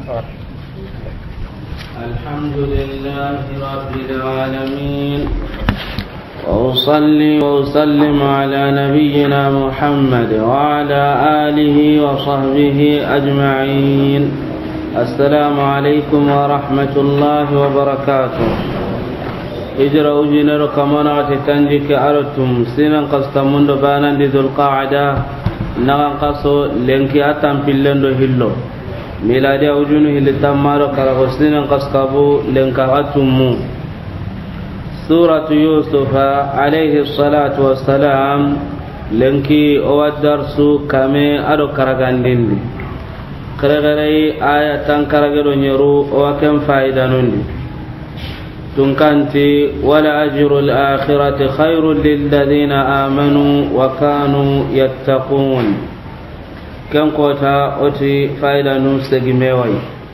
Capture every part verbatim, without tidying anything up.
الحمد لله رب العالمين وأصلي وأسلم على نبينا محمد وعلى آله وصحبه أجمعين. السلام عليكم ورحمة الله وبركاته. إجرى وجنر كمانا تتنجك أرتم سنن قستمون بانا ذو القاعدة نغن قصو لنكي أتم في اللندو هلو ميلادي أوجونه لتمارو كرغسنين قسقبو لنكغتمو. سورة يوسف عليه الصلاة والسلام لنكي أو الدرس كمي أدو كرغاندين كرغري آية تنكرغلو نيرو وكم فايدة نندي تنكنتي ولا أجر الآخرة خير للذين آمنوا وكانوا يتقون. كم قوتا أتي فايدة نوستقي ميوي.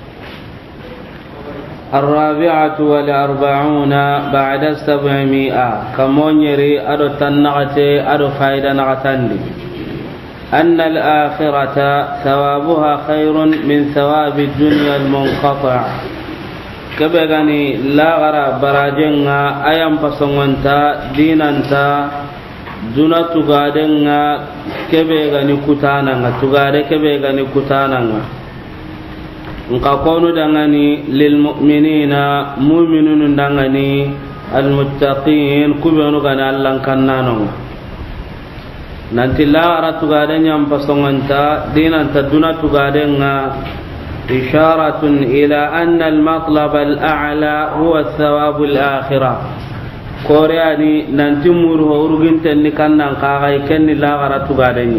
الرابعة والأربعون بعد السبعمائة كمون يري أدو تنغتي أدو فايدة نغتندي أن الآخرة ثوابها خير من ثواب الدنيا المنقطع. كبغاني لا غرا براجنغا أيام فسنغنتا دينانتا duna tugadenga kebe gani kutananga tugade kebe gani kutananga nka kono dangani lil mu'minina mu'minun dangani al muttaqin kubenu gani allan kannano nanti la ara tugadenya mpasonganta dinanta duna tugadenga isharatun ila anna al matlab al a'la huwa thawab al akhirah. Koreani nanti muru uruginte ni kannan kagai kenni lagara tugadeni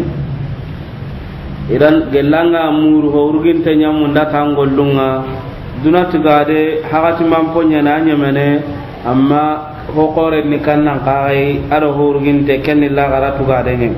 idan gelanga muru uruginte nyamunda tangollunga duna tugade hagati mamponya na nyamene amma hokore ni kannan kagai aro uruginte kenni lagara tugadeni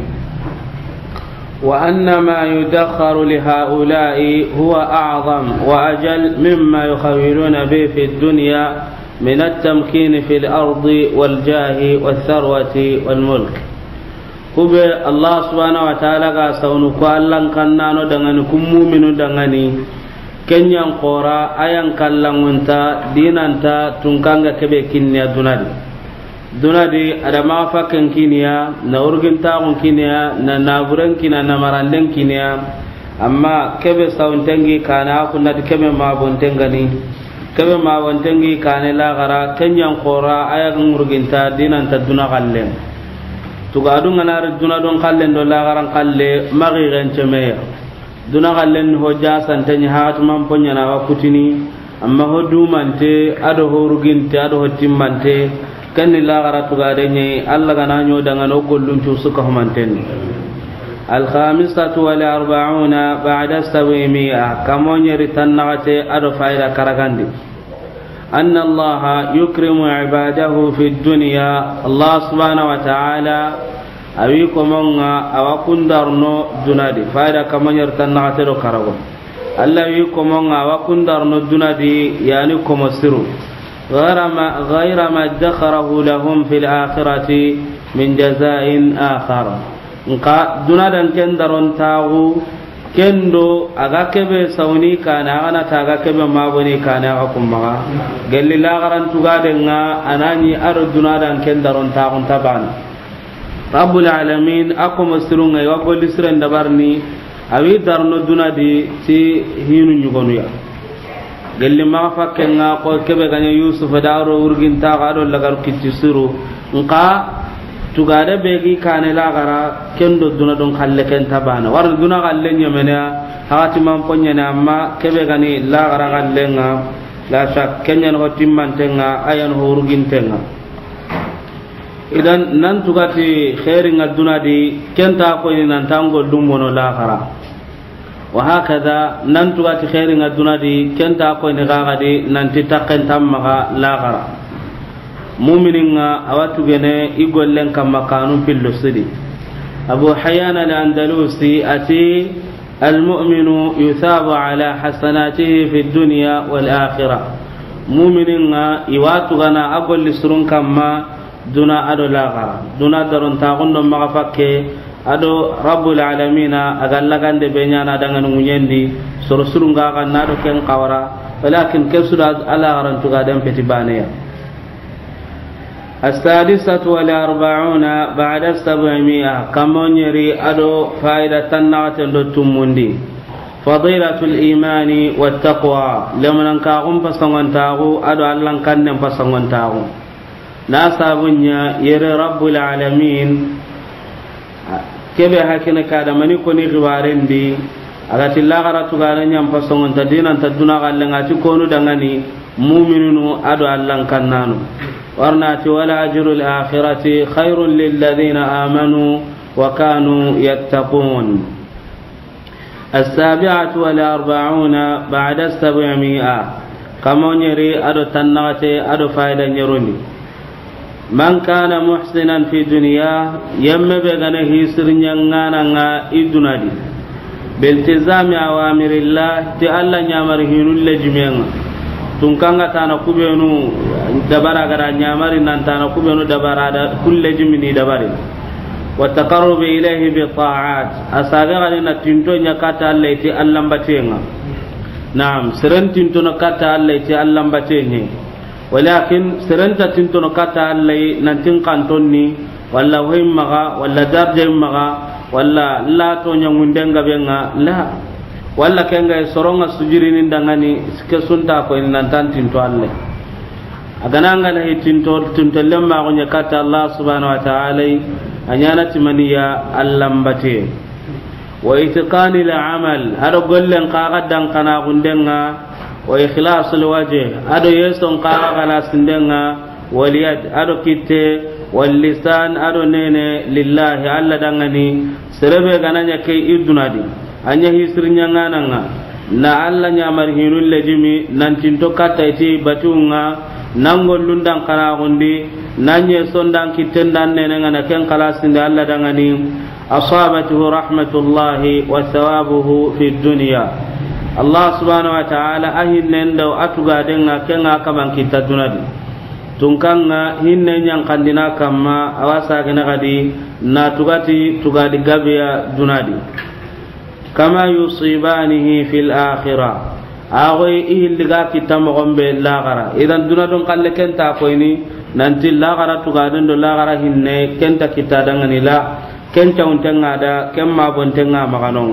wa anna ma yudakharu li haula'i huwa a'zam wa ajal mimma yukhawiruna bi fi dunya من التمكين في الأرض والجاه والثروة والملك. كوب الله سبحانه وتعالى قاسون قالن كنانو دعاني كمؤمن دعاني كنيان قرا أيان كلامنتا دينانتا تونكانغا كبكينيا دونادي دونادي ada mafa kenkinia na urginta kenkinia na naburan kina na maranden kinia amma kebe sauntengi kana kunna kebe mabontengani kebe ma wantengi kane la gara kenyan qora ayaga murginta dinan taduna galle tugadu nganar duna don kallen do la garan kalle magi gancemeya duna gallen ho jasan tan haat man ponya na wakutini amma ho dumante ado ho ruginte ado ho timmante kan la gara tugade nyi alla gana nyo daga no gollum tu suka humanten. الخامسة والأربعون بعد السبعمائة كمون يرتنغتي أدو فايدة كرغاندي أن الله يكرم عباده في الدنيا. الله سبحانه وتعالى أويكم أو كندرنو دنادي فايدة كمون يرتنغتي دو كرغو الله أويكم أو كندرنو دنادي يعني كمسرو غير ما غير ما ادخره لهم في الآخرة من جزاء آخر. nka dunadan ken daron tagu kendo aga kebe sauni kana ana taga kebe maboni kana aga kumma galli la garan tugade nga anani aro dunadan ken daron tagun taban rabbul alamin akum sirunga wa golli siren dabarni awi darno dunadi ti hinu nyugonu ya galli ma fakkenga ko kebe ganya yusuf daro urgin taga do lagar kittisiru nka tugade begi kane la gara kendo duna don khalle ken tabana war duna galle nyamena hati man ponya na amma kebe gani la gara galle nga la shak kenya no timmantenga ayan horugintenga idan nan tugati khairi ngaduna di kenta ko ni nan tango dumbono la gara wa hakada nan tugati khairi ngaduna di kenta ko ni gaga di nan titaken tamma la gara mu'mininga awatu gene igollen kam makanu fillo sidi. Abu Hayyan al-Andalusi ati al-mu'minu yuthabu ala hasanatihi fi dunya wal akhirah. Mu'mininga iwatu gana agolli surun kamma duna ado laga duna daron ta gondo maga fakke ado rabbul alamin agalla gande benya na dangan munyendi soro surunga kan nado ken qawra walakin kesuda ala aran tuga dan petibane السادسة والأربعون بعد السبعمائة كمون يري أدو فائدة النغة لتموندي فضيلة الإيمان والتقوى لمن انكاغم فسنغن تاغو أدو ألان كنن فسنغن تاغو ناسا بنيا يري رب العالمين كبه هكذا كادا مني كوني غوارين دي أغاتي الله غراتو غارين يم فسنغن تدينا تدونا غالين غاتي كونو دنغني مؤمنون أدو ألان كنانو ورنات ولا أجر الآخرة خير للذين آمنوا وكانوا يتقون السابعة والأربعون بعد السبعمائة كمون يري أدو تنغتي أدو فايدا يروني من كان محسنا في دنيا يم بغنه سرنيانا إدنا دي بالتزام أوامر الله تألا نعمرهن اللجميانا tunkanga tana kubenu dabara gara nyamari nan tana kubenu dabara da kulle jimini dabari wa taqarrub ilayhi bi ta'at asaga na tinto nya kata Allah ti Allah batenga naam seren tinto no kata Allah ti Allah batenge walakin seren ta tinto no kata Allah nan tin kantonni walla waymaga walla darje maga walla la to nyangundenga benga la walla kenga soronga sujirini dangani ke sunta ko nan tantin to alle agananga na hitinto tinto lemma ko nyakata Allah subhanahu wa ta'ala anyana timaniya allambate wa itiqani al-amal ado gollen qaga dan kana gundenga wa ikhlasul wajh ado yeson qaga kana sindenga waliyad ado kitte wal lisan ado nene lillahi alla dangani serebe gananya kay idunadi anya hisrinya ngananga na alla nyamar hinul lejimi nan tinto kata iti batunga nangol lundang kana gondi nanye sondang kitendan nene ngana ken kalasinde alla dangani asabatuhu rahmatullahi wa thawabuhu fid dunya Allah subhanahu wa ta'ala ahin nendo atuga denga kenga kaman kita dunadi tungkanga hinne nyang kandina kama awasa gena gadi na tugati tugadi gabeya dunadi كما يصيبانه في الآخرة أغوي إيه اللي قاك تمغم باللاغرة إذا دونا دون قال لك أنت أخويني ننتي اللاغرة تقادن دون لاغرة هنة كنت كتادنغني لا كنت انتنغا دا كما بنتنغا مغنون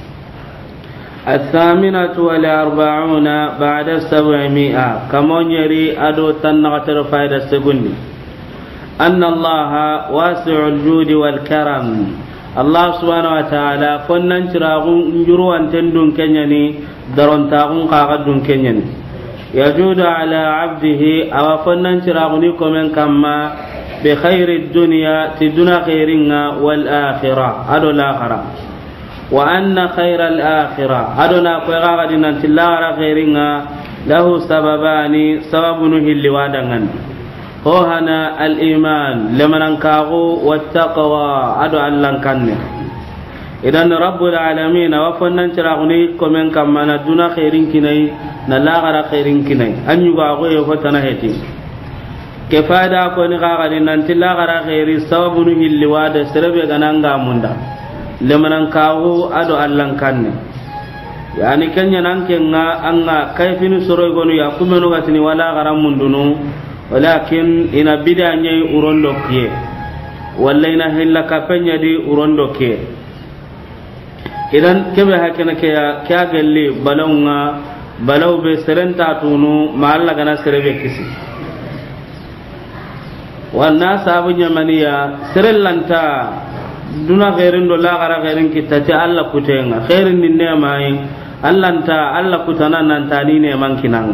الثامنة والأربعون بعد السبعمائة كما يري أدو تنغة رفايد السجن أن الله واسع الجود والكرم Allah subhanahu wa ta'ala fonnan ciragun njuruwan tendun kenyani daron tagun kaga dun kenyani yajudu ala abdihi awa fonnan ciraguni komen kamma bi khairi dunya tiduna khairinga wal akhirah ado l'akhirah wa anna khairal akhirah ado na ko gaga dinan tillara khairinga lahu sababani sababunu hilli wadangan هو هنا الإيمان لمن انكاغو والتقوى أدو ألان كان إذن رب العالمين وفنن تراغني كمن كما ندونا خيرين كني نلاغر خيرين كني أن يغاغو يفتنا هتي كفادا كوني غاغري ننتلاغر خيري سبب نهي اللواد سربي غنانغا مندا لمن انكاغو أدو ألان كان يعني كن ينانكنا أنغا كيفين سروي غنو يقومنو غتني ولا غرام مندنو ولكن إن بدا ني أوروندوكيه ولا إن هلا كفني دي أوروندوكيه إذن كم هكذا كيا كيا قللي بلونا بلو بسرن تاتونو ما الله كنا سربي كسي والناس أبو جمانية سرن لنتا دونا غيرن دولا غرا غيرن كتاتي الله كتينا خيرن النعمة الله نتا الله كتانا ننتاني نعمان كنان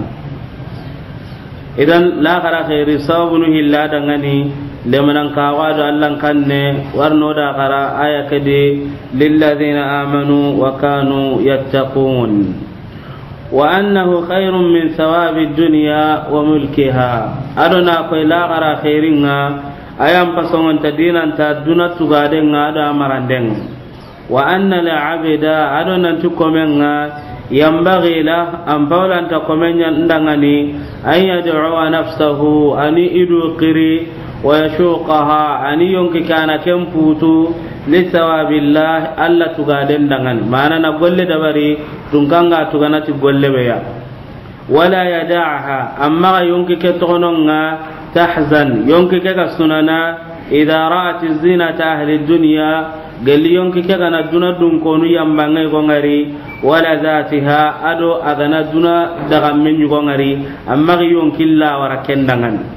idan la gara khairi sabunu hilla dangani lemanan kawado allan kanne warno da gara aya kade lil ladina amanu wa kanu yattaqun wa annahu khairun min thawabi dunya wa mulkiha adona ko la gara khairinga ayam pasongon tadinan ta dunatu gadenga ada marandeng wa anna la abida adona tukomenga ينبغي له أن بولا تقومين ندغني أن يدعو نفسه أن يدو قري ويشوقها أن ينك كان كم فوتو li thawabillah alla tugaden dangan mana na golle dabari tungkanga tuganati golle beya wala yada'aha amma yonki ke tononga tahzan yonki ke sunana idha ra'at zinata ahli dunya galli yonki ke kana duna dun konu yambangai gongari wala zatiha ado agana duna daga men gongari amma yonki la wara kendangan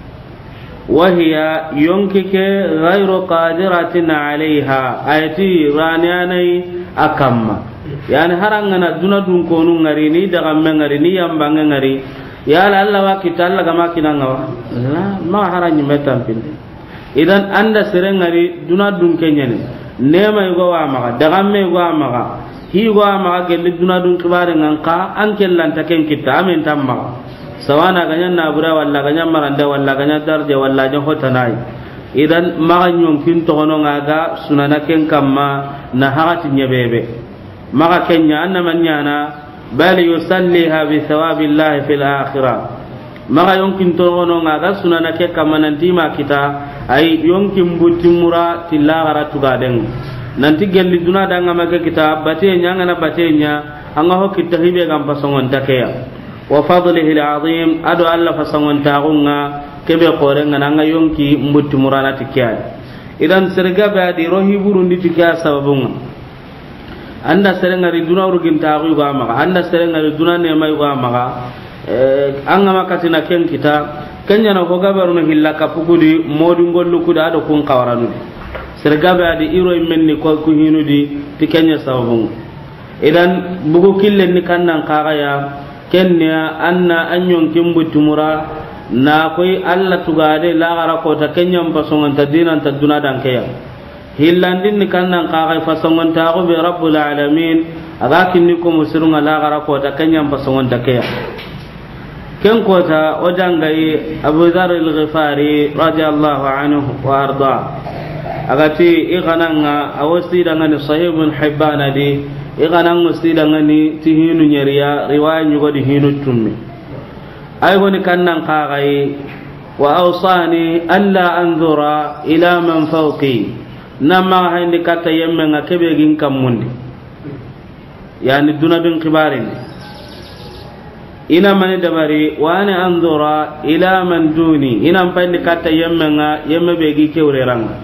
وهي ينكك غير قادرة عليها أيتي رانياني أكما يعني هرانغنا دونا دون كونو غريني دغم غريني يمبان غري يا الله وكيت الله كما كنا لا ما هراني متامبين إذن عند سرين غري دونا دون كنيني نيما يغوا ماغا دغم يغوا ماغا هي يغوا ماغا گل دونا دون كبار نانكا أنكل لان تكن كيتا أمين تامما sawana ganya nabura walla ganya maranda walla ganya darje walla jan hotanai idan maga nyonkin to gono ngaga sunana ken kamma na hagati nyebebe maga kenya anna manyana bal yusalliha bi thawabillahi fil akhirah maga yonkin to gono ngaga sunana ke kamma nanti ma kita ay yonkin butimura tilagara tugaden nanti gelli duna danga maka kita bate nyanga na bate nya anga ho kita hibe gam pasongon takeya وفضله العظيم ادو الله فسمون تاغونغا كبه قورنغا نانغا يونكي مبت مرانا تكيا idan serga badi rohi burundi tikia sababunga anda serenga ri duna urugin taagu ga maga anda serenga ri duna ne mai ga maga eh anga makatina ken kita kenya na ko gabaru no hilla kapugudi modi ngollu kuda ado kun kawaranu serga badi iro menni ko ku hinudi tikenya sababunga idan bugu killen ni kannan kaga ya kenya anna anyon kimbutumura na koy alla tugade la gara ko ta kenya pasongan ta dinan ta duna dan kaya hillandin ni kannan ka ga pasongan ta go be rabbul alamin aga kinni ko musirunga la gara ko ta kenya pasongan ta kaya ken ko ta ojangai abu dhar al-ghifari radiyallahu anhu wa arda agati igananga awsi dangan sahibun hibana di iganan musidan ni tihinu nyariya riwaya nyugo di hinu tummi ay goni kannan qagai wa awsani alla anzura ila man fawqi namma hayndi kata yemme nga kebe gin kamundi yani dunadun kibarin ina mani dabari wa ana anzura ila man duni ina payndi kata yemme nga yemme be gi kewreranga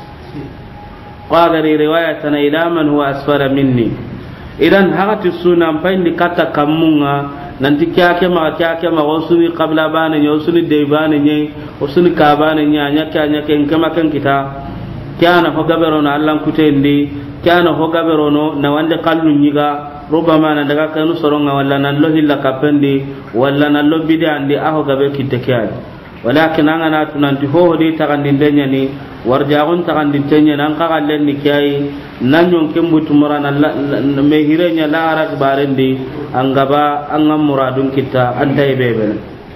qadari riwayatan ila man huwa asfara minni idan hagati sunan payndi kata kamunga nanti kyake ma kyake ma wasuni qabla bana nyo suni de bana nye wasuni ka bana nya nya kya nya ken kama kan kita kyana ho gabero na allan kutendi kyana ho gabero no na wande kallu nyiga rubama na daga kanu soronga walla nan lo hilla kapendi walla nan lo bidi andi aho gabe kitte kyai walakin angana tunanti ho hodi tagandi denya ni warjagun tagandi tenya nan ka gallen ni kyai nan yon kembutu murana me hirenya la arak barendi angaba angam muradun kita antai bebe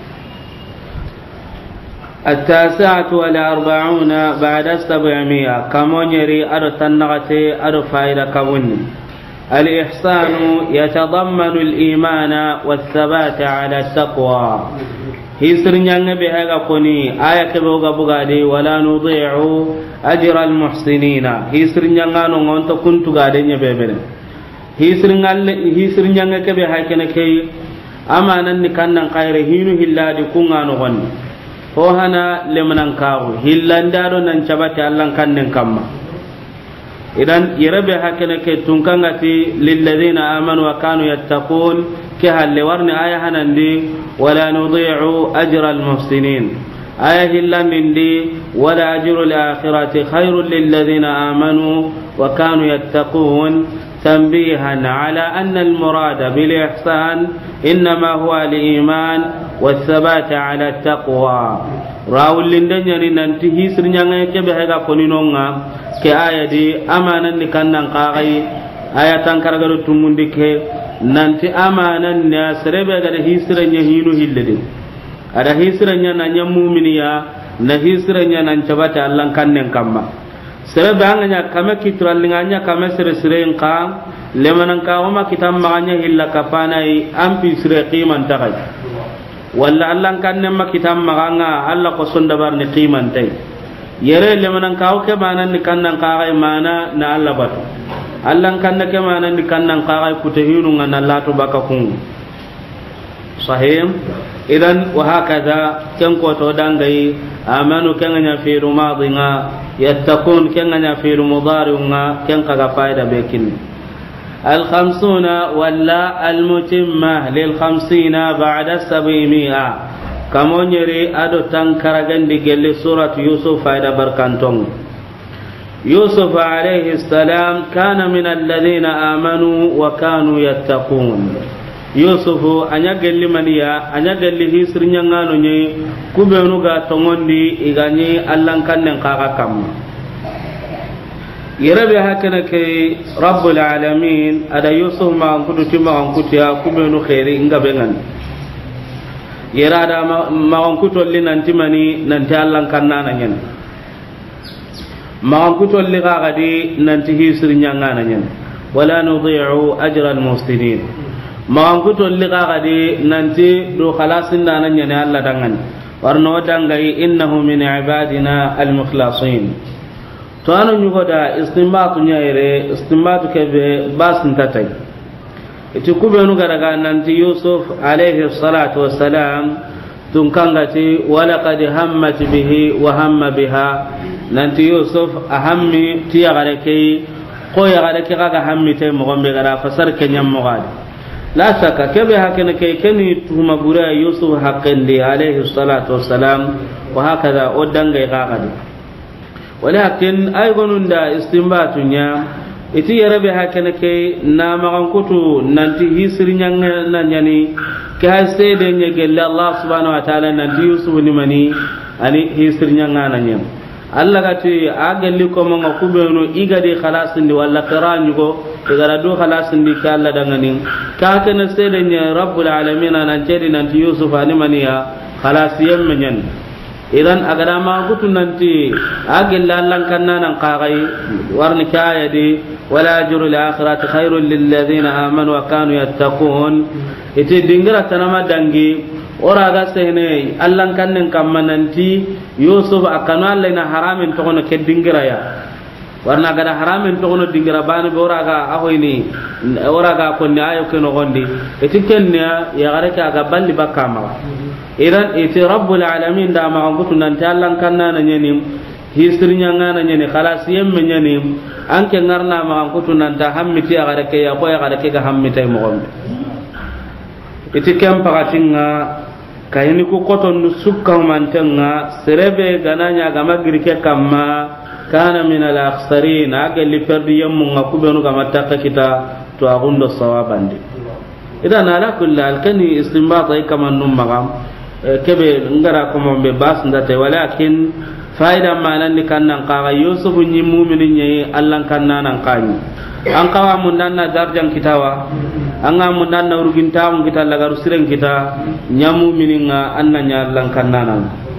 التاسعة والأربعون بعد السبعمية كمونيري أرو تنغتي أرو فايدة كموني الإحسان يتضمن الإيمان والثبات على التقوى hisir nyange be haga koni aya ke boga bugade wala nudhi'u ajra almuhsinina hisir nyanga no ngonto kuntu gade nyebe bene hisir ngalle hisir nyange ke be hakene ke amanan ni kannan khaire hinu hilladi kunga no gon ho hana lemnan kawo hillandaro nan cabati allan kannen kamma idan yarabe hakene ke tunkangati lil ladina amanu wa kanu yattaqun كهل ورن آية هنندي ولا نضيع أجر المحسنين آية هلندي ولا أجر الآخرة خير للذين آمنوا وكانوا يتقون تنبيها على أن المراد بالإحسان إنما هو الإيمان والثبات على التقوى راول لندن ننتهي سرنيا كبهذا كونينونا كآية دي أمانا نكنا قاغي آية تنكرغلو تموندك nanti amanan ne serebe ga hisranya hinu hillede ada hisranya na nyamuminiya na hisranya nan cabata allan kannen kamma serebe anganya kame kitralinganya kame sere siren ka lemanan ka homa kitam maganya hilla kapanai ampi sire qiman tagai walla allan kannen ma kitam maganga alla ko sonda barne qiman tay yere le manan kaw ke manan ni kannan kaga mana na Allah batu Allah kanna ke manan ni kannan kaga kutehinu ngana latu baka kun sahih idan wa hakada kan ko to dangai amanu kan nya fi rumadinga yattaqun kan nya fi mudari'unga kan kaga faida bekin الخمسون ولا المتمة للخمسين بعد السبعمائة كمون يري أدو تنكرغن دي سورة يوسف فايدة بركانتون يوسف عليه السلام كان من الذين آمنوا وكانوا يتقون يوسف أنيا قل منيا أنيا قل هيسر نيانغانو ني كوبينو غا تونغون دي إغاني ألان كان ننقاقا كم يربي هكذا كي رب العالمين أدا يوسف ما أنكتو تما أنكتو يا كوبينو خيري إنغا بيغان يرادا ما أنكتو اللي ننتمني ننتي ألان كنانا ين ما أنكتو اللي غاقدي ننتي هيسر نيانغانا ين ولا نضيع أجر المحسنين ما أنكتو اللي غاقدي ننتي دو خلاصنا نين ألا دنغن ورنو دنغي إنه من عبادنا المخلصين to anu nyugo da istinbatu nyaire istinbatu kebe basin tatay iti kubenu garaga nanti Yusuf alayhi salatu wassalam tun kangati wala qad hammat bihi wa hamma biha nanti Yusuf ahammi tiya garake ko ya garake kaga hammi tay mo gombe gara fasar kenyam mo gadi la saka kebe hakene kay keni tuma gura Yusuf haqqandi alayhi salatu wassalam wa hakada odanga gagadi ولكن أيضاً دا استنباطنا إتي يربي هكذا كي نامغان كتو ننتي هيسرين نانياني كهستيدين يقول الله سبحانه وتعالى ننتي يوسف نماني أني هيسرين نانيان الله كتي أقل لكم أن أقوبينو إيغادي خلاصن دي ولا قران يقو إغادو خلاصن دي كالله دنغني كاكنا استيدين رب العالمين ننتي ننتي يوسف نماني خلاص يمنين idan agada ma gutu nanti agilla lan kanna nan qagai warni kaya di wala ajru lil akhirati khairul lil ladina amanu wa kanu yattaqun ite dingira tanama dangi ora ga sene allan kannen kammananti Yusuf akana lena haramin to kono ke dingira ya warna agada haramin to kono dingira bani be ora ga ahoyni ora ga ko ni ayo ke no gondi ite kenya ya gare ka ga balli bakama idan iti rabbul alamin da ma ngutu nan tallan kanna na nyeni hisrinya ngana nyeni khalas yemme nyeni anke ngarna ma ngutu nan da hammiti agare ke ya ko ya gare ke ga hammita mo gombe iti kam pagatinga kayini ku koton nu sukka mantenga serebe gananya ga magri ke kamma kana min al akhsarin aga li perdi yemmu ngakubenu ga matta kita to agundo sawabandi idan ala kulli alkani istinbata kaman num magam kebe ngara ko mombe bas ndate walakin faida manan ni kannan qaga Yusuf nyi mu'minin nyi Allah kannan nan qani an qawa mun danna darjang kitawa an ga mun danna urugin taam kita laga rusiren kita nyamu mininga anna nya Allah kannan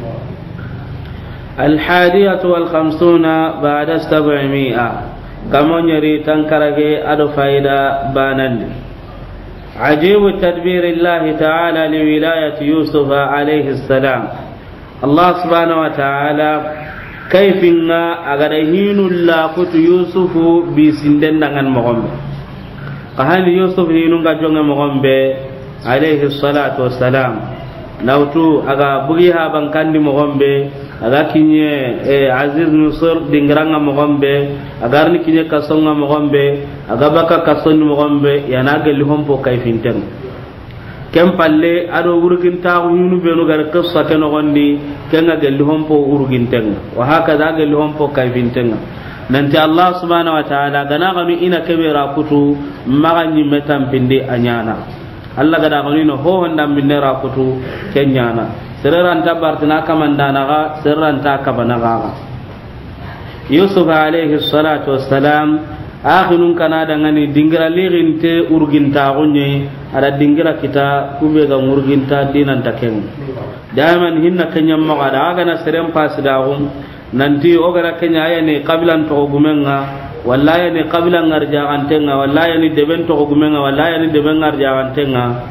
al hadiyatu wal khamsuna ba'da sab'imi'a kamo nyari tankarage ado faida banandi عجيب تدبير الله تعالى لولاية يوسف عليه السلام الله سبحانه وتعالى كيف أغرهين الله كت يوسف بسندن عن مغمب قهل يوسف هينونغا جونغ مغمب عليه الصلاة والسلام نوتو أغا بغيها بانكاندي مغمب aga kinye e Aziz Nusr dingranga mogombe agar ni kinye kasonga mogombe aga baka kasonni mogombe yana gelli hompo kayfinten kem palle ado urugin ta hunu benu gar kassa ken gondi kenga gelli hompo uruginten wa hakaza gelli hompo kayfinten nanti Allah subhanahu wa ta'ala gana ganu ina kebera kutu magani metam pindi anyana Allah gada ganu no ho honda minne ra kutu kenyana sirran tabartina kamandana ga sirran ta kabana ga Yusuf alayhi salatu wassalam akhirun kana dangani dingira lirinte urginta gonye ada dingira kita kube ga urginta dinan taken daman hinna kenyam ma ga daga na serem pas daum nanti ogara kenya ayane qabilan to gumenga wallahi ne qabilan ngarja antenga wallahi ne deben to gumenga wallahi ne deben ngarja antenga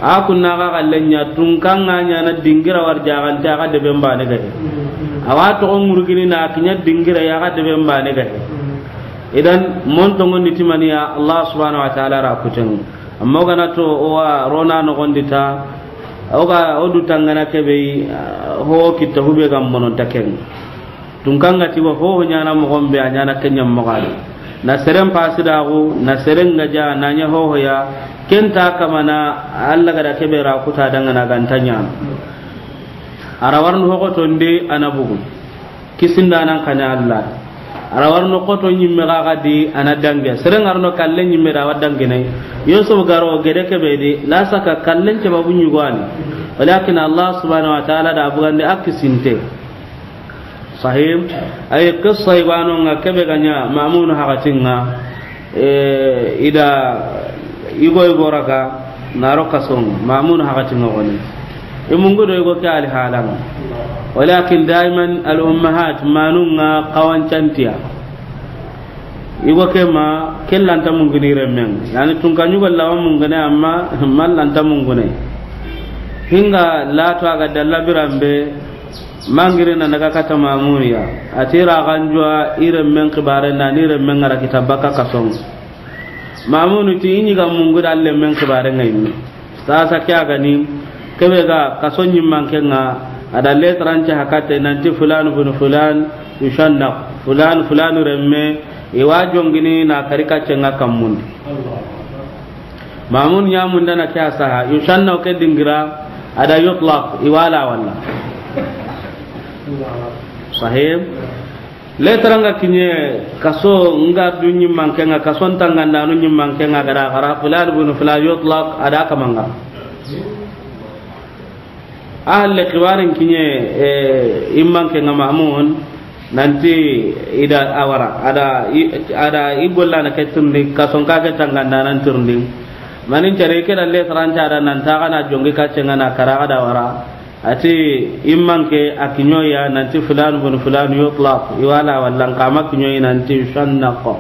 a kunna ga kallenya tungkanga nya na dingira warja kan ta ga de bemba ne ga awa to ngurgini na kinya dingira ya ga de bemba ne ga idan mon to ngondi timaniya Allah subhanahu wa ta'ala ra kuten amma gana to wa rona no gondita oga odu tangana kebe ho kitta hube gam monon taken tungkanga ti wa ho nyana mo gombe anyana kenyam mo gali na serem pasidago na serenga ja nanya ho ya kenta kamana Allah gada kebe ra kuta dangana gantanya arawarno ho to ndi anabugu kisinda nan kana Allah arawarno ko to nyimme ga di anadange serengarno kallen nyimme ra wadange nay yusuf garo gede kebe di la saka kallen ce babu nyugwani walakin Allah subhanahu wa ta'ala da abugande akisinte sahib ay qissa ibanu ngakebe ganya mamun hakatinga e ida igo igoraka naro kasong mamun hakatinga woni e mungo do igo kali halang walakin daiman al ummahat manunga qawancantia igo kema kellanta mungini remmen yani tunkanyu galla mungene amma mallanta mungune hinga lato aga dalla birambe mangire na naga kata mamuniya atira ganjwa iremmen kibare na ni remmen ngara kitabaka kasong mamunu ti inyi ga mungu dalle men kibare ngai sasa kya gani kebe ga kasonyi mankenga ada letranca hakate nanti fulan bin fulan yushanna fulan fulan remme iwajongini na karika cenga kamun mamun ya munda na kya saha yushanna ke dingira ada yutlaq iwala wala sahib letranga kinye kaso nga dunyi mankenga kaso tanganda no nyimmankenga gara gara fulan bin fulan yutlaq ada kamanga ahle khiwarin kinye imman ke ngamamun nanti ida awara ada ada igolla na ketundi kason ka ke tanganda nan turndi manin care ke dalle saranta ada nan ta kana jongi ka cenga na kara ada wara ati imman ke akinyoya nanti fulan bun fulan yutlaq iwala wallan kama kinyoyi nanti shannaqa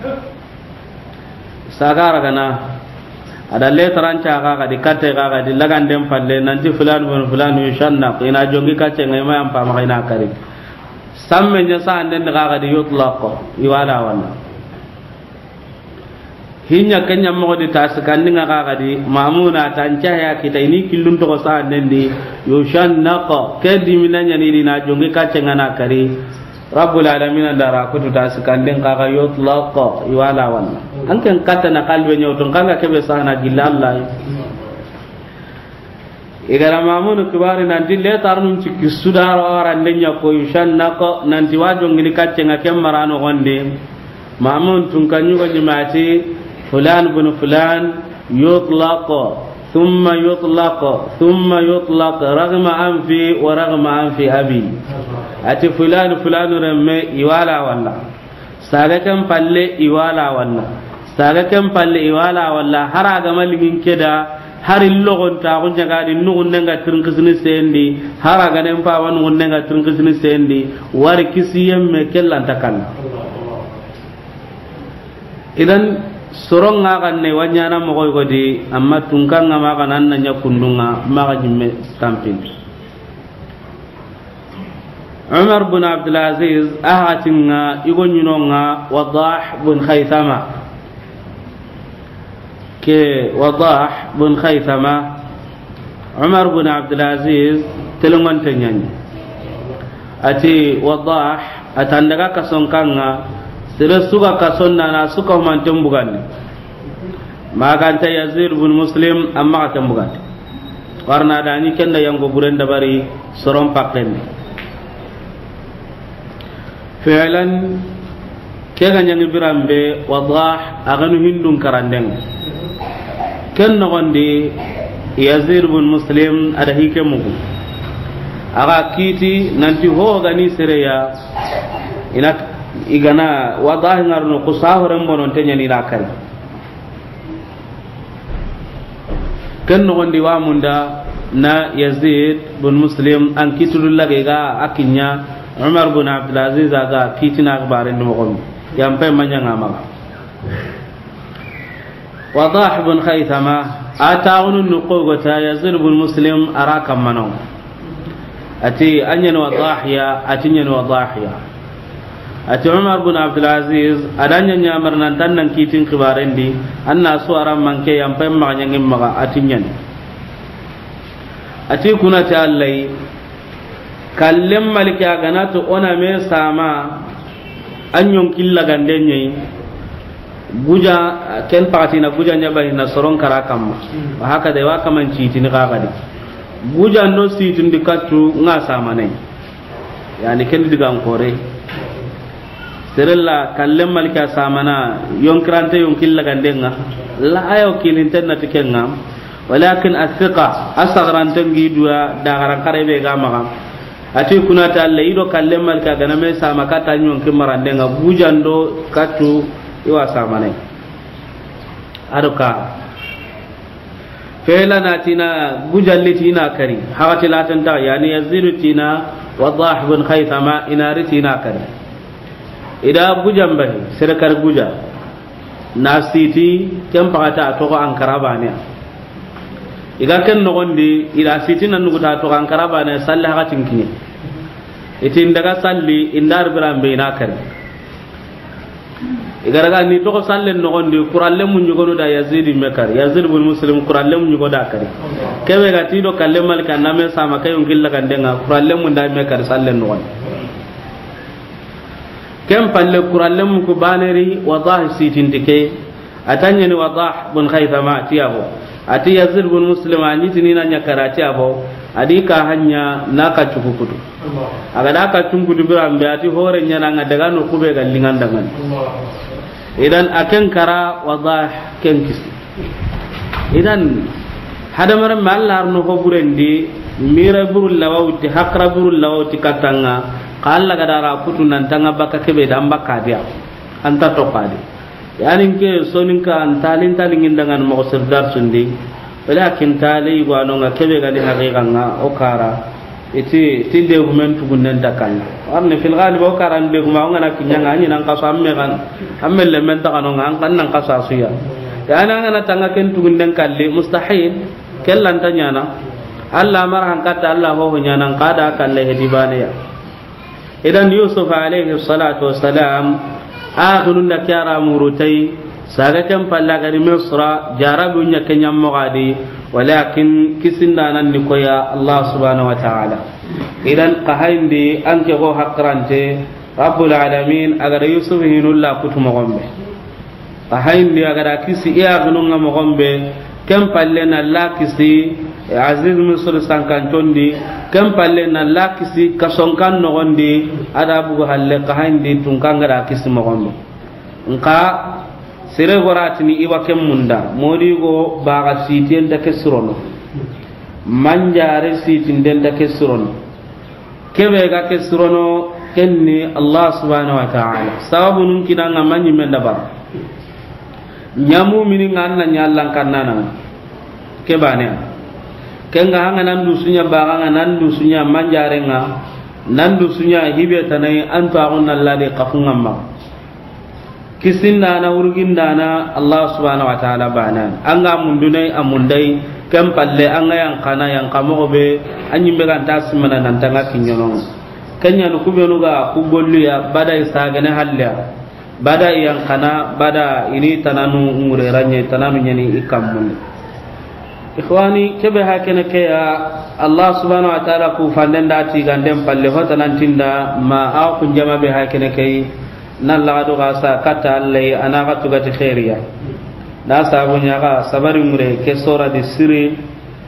sagara kana ada letran ca ga di katte ga di lagan dem palle nanti fulan bun fulan yushanna ina jongi ka cenga ma am pama ina kari samme nya sa anden ga ga di yutlaq iwala wala hinya kenya mo di taskan ninga ga ga di mamuna tanca ya kita ini kilun to sa anden di yushanna ke di minanya ni na jongi ka cenga na kari rabbul alamin dara kutu taskan den ga ga yutlaq iwala wala anken kata na kalbe nyoto kanga kebe sana gilalla igara mamun kibari nanti le tarnum cikki sudaro arandenya ko yushanna ko nanti wajo ngini kacce ngake marano gonde mamun tun kanyu ko jimati fulan bin fulan yutlaq thumma yutlaq thumma yutlaq ragma anfi wa ragma anfi abi ati fulan fulan remme iwala walla saga kan palle iwala walla saga kem palle iwala walla haraga maligin keda hari logon ta gon jaga di nugun nenga trinkisni sendi haraga nem pa wan gon nenga trinkisni sendi wari kisiyem me kellan takan idan soronga kan ne wanyana mo koy godi amma tungkanga ma kan nan nya kundunga ma ga jimme stampin Umar bin Abdul Aziz ahatinga igonyinonga Wadah bin Khaythama ke Wadah bin Khaythama Umar bin Abdul Aziz telungan tenyani ati Wadah atandaga kasonkanga sira suka kasonna na suka man tembugan maka anta Yazid bin Muslim amma ka tembugan warna dani kenda yang go burenda bari sorom pakken fi'lan ke ganyangi birambe Wadah aganu hindun karandeng ken nogondi Yazid bin Muslim ada hikemu aga kiti nanti ho gani sereya ina igana Wadah ngarno kusahoren bonon tenya ni nakal ken nogondi wa munda na Yazid bin Muslim an kitulul lagega akinya Umar bin Abdul Aziz aga kitina akbarin mo gom yampe manyanga ma وضاح بن خيثمة أتاون النقوة يزيد بن مسلم أراك منو أتي أنين وضاحيا أتين وضاحيا أتي عمر بن عبد العزيز أدانيا نيامرنا تنن كيتين خبارين دي أن سوارا من كي ينفهم مغنين مغا أتين أتي كنا تعالي كلم ملك أغنات أنا ميساما أن ينكي لغنديني buja ken pakatina buja nyabari na soron karakam wa haka da wa kaman citi ni gagadi buja no sitin dikatu nga samane yani ken digan kore serella kallem malika samana yonkrante yonkilla gandenga la ayo kilinten na tikenga walakin athiqa asagran tangi dua dagaran karebe ga maga ati kunata alle ido kallem malika ganame sama kata nyonki marandenga buja ndo katu iwa samane aruka fela natina gujallitina kari hawati latanta yani yazirutina wadah bin khaythama inaritina kari ida gujambahi sirakar guja nasiti kempata to ko ankarabane iga ken nogondi ida sitina nuguta to ankarabane salla hakatin kinye itin daga salli indar birambe ina kari igaraga ni to sallen no gondi quralle mun nyugo da yazid mekar yazid bin muslim quralle mun nyugo da kari kebe ga ti do kalle mal kan name sama kay on gilla kan denga quralle mun da mekar sallen no gondi kem palle quralle mun ko baneri wadah sitin dike atanya ni wadah bin khaythama tiyabo ati yazid bin muslim ani tinina nyakarati abo adi ka hanya naka cukukutu aga da ka tunkudu bi ambe ati hore nyana nga daga no kube ga lingandangan idan akan kara wadah ken kisi idan hada maram mallar no ko burendi mira burul lawauti hakra burul lawauti katanga kala ga dara kutu nan tanga baka kebe da ambaka dia anta to kadi yani ke sonin ka antalin talingin dangan mo sirdar sundi walakin tali gwano nga kebe ga ni haqiqa nga o kara iti tinde gumen tugunnen dakan arne fil ghalib o karan be guma ngana kinya ngani nan kaso amme kan amme le men takano ngan kan nan kasa suya ya ana ngana tanga ken tugunnen kalli mustahil kellan tanya na alla marhan kata alla ho nyana qada kalle hedibane ya idan yusuf alayhi salatu wassalam akhirun da kyara murutai saga kan palla gari misra jarabu nya kenyam mogadi walakin kisindanan ni koya Allah subhanahu wa ta'ala idan qahindi anke go hakrante rabbul alamin agar yusuf hinulla kutumo gombe qahindi agar kisi iya gununga mo gombe kam palle na la kisi aziz misr sankan tondi kam palle na la kisi kasonkan no gondi ada bugo halle qahindi tunkanga da kisi mo gombe nka sere goratini iwa kem munda modi go baga sitien da kesrono manjare sitin den da kesrono kebe ga kesrono kenni Allah subhanahu wa ta'ala sababu nun kidanga manyi menda bar nyamu mini nganna nyallan kannana kebane kenga hanga nan dusunya baga nan dusunya manjare nga nan dusunya hibe tanai antu agonna lade qafunga ma kisinda na urginda na Allah subhanahu wa ta'ala bana anga mundunai amundai kam palle anga yang kana yang kamo be anyimbe kan tasmana nan tanga kinyono kanya no kubenu ga kubollu ya bada isagane halla bada yang kana bada ini tananu ngure ranye tananu nyani ikammun ikhwani kebe hakene ke ya Allah subhanahu wa ta'ala ku fandenda ti gandem palle hotanan tinda ma a ku jama be hakene ke nan la do ga sa kata allai ana ga tuga ti khairiya da sabu nya ga sabari mure ke sora di siri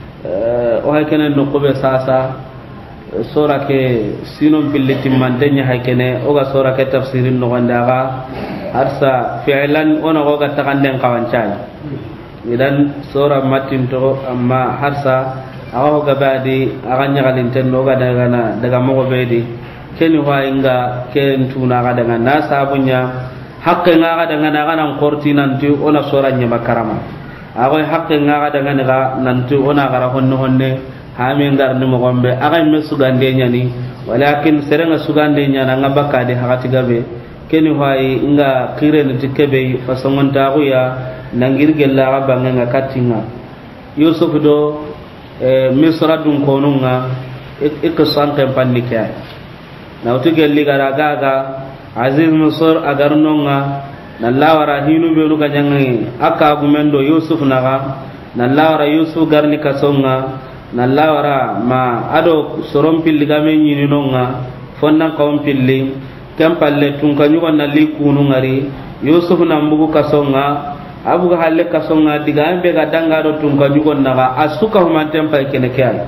o hakene no ko be sasa sora ke sinon billati mandenya hakene o ga sora ke tafsirin no ganda ga arsa fi'lan ona go ga takanden kawancai idan sora matin to amma harsa awa ga badi aganya galin tenno ga daga na daga mo bedi keni wa inga ken tuna ga daga na sabunya hakke nga ga daga na nan korti nan tu ona soranya makarama agoy hakke nga ga daga na nan tu ona gara honno honne ha min gar ni mo gombe agay me sugande nyani walakin serenga sugande nyana nga bakade hakati gabe keni wa inga kire ni tikebe fasongon ta ya nangir gella ga bangenga katinga yusuf do e misra dun konunga ik sante pandike na uti gelli gara gaga aziz misr agarnonga nallawara hinu be ruga jangi aka gumendo yusuf naga nallawara yusuf garni kasonga nallawara ma ado sorom pilli gamen yini nonga fonnan kawon pilli kempalle tun kanyugo nalli kunu ngari yusuf nambugu kasonga abuga halle kasonga diga ambe ga danga do tun kanyugo naga asuka humantem pa kene kay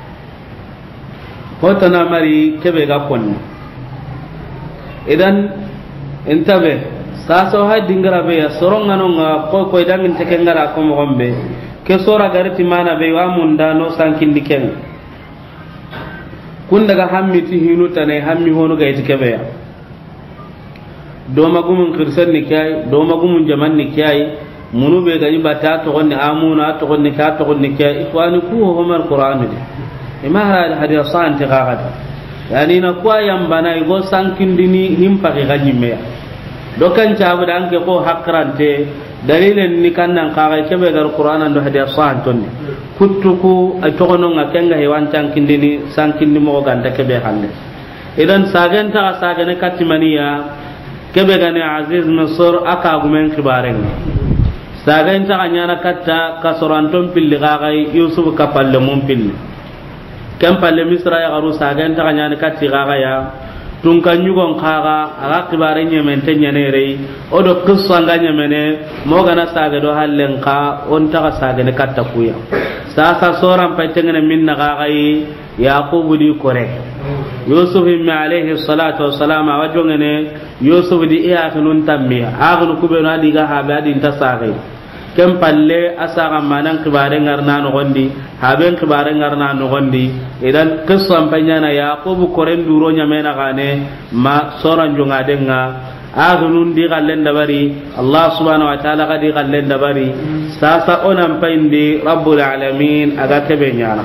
hotana mari kebe ga konni idan intabe saso ha dingara be ya soronga nonga ko ko idangin tekengara ko mo gombe ke sora gariti mana be wa munda no sankindi ken kun daga hammiti hinu tane hammi hono ga itikebe ya do magumun khirsan ni kai do magumun jaman ni kai munu be ga ibata to gonni amuna to gonni ka to gonni kai ikwani ku ho mar qur'an de ima hadi san ti gagada yani na kwa yambana igo sankindini himpa ga nyimme dokan cabu dan ke ko hakrante dalilen ni kannan kaga kebe gar qur'anan do hadiya sahih tonni kuttuku ay togono ngakenga hewan cankindini sankindi mo ganda kebe halle idan sagen ta sagane katimaniya kebe gane aziz misr aka gumen kibaren sagen ta nyana katta kasoranton pilli kaga yusuf kapalle mum pilli kam palle misra ya garu sagen ta nyana katti kaga ya tun kan yugon kaga aga kibare nyemen tanyane rei odo qissa nganya mene mo gana saga do hallen ka on ta saga ne katta kuya sasa soran paitengene minna kaga yi yaqub di kore yusuf ibn alayhi salatu wassalam awajongene yusuf di iya tunun tammiya agnu kubena diga habadi ta saga kem palle asaga manan kibare ngarna no gondi haben kibare ngarna no gondi idan qissam panyana yaqub koren duro nyamena gane ma soran jonga denga agunun di gallen dabari allah subhanahu wa ta'ala gadi gallen dabari sasa onam pindi rabbul alamin aga kebe nyana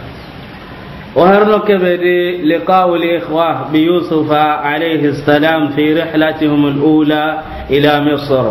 wa harno kebe de liqa'u li ikhwah bi yusuf alayhi salam fi rihlatihim al-ula ila misr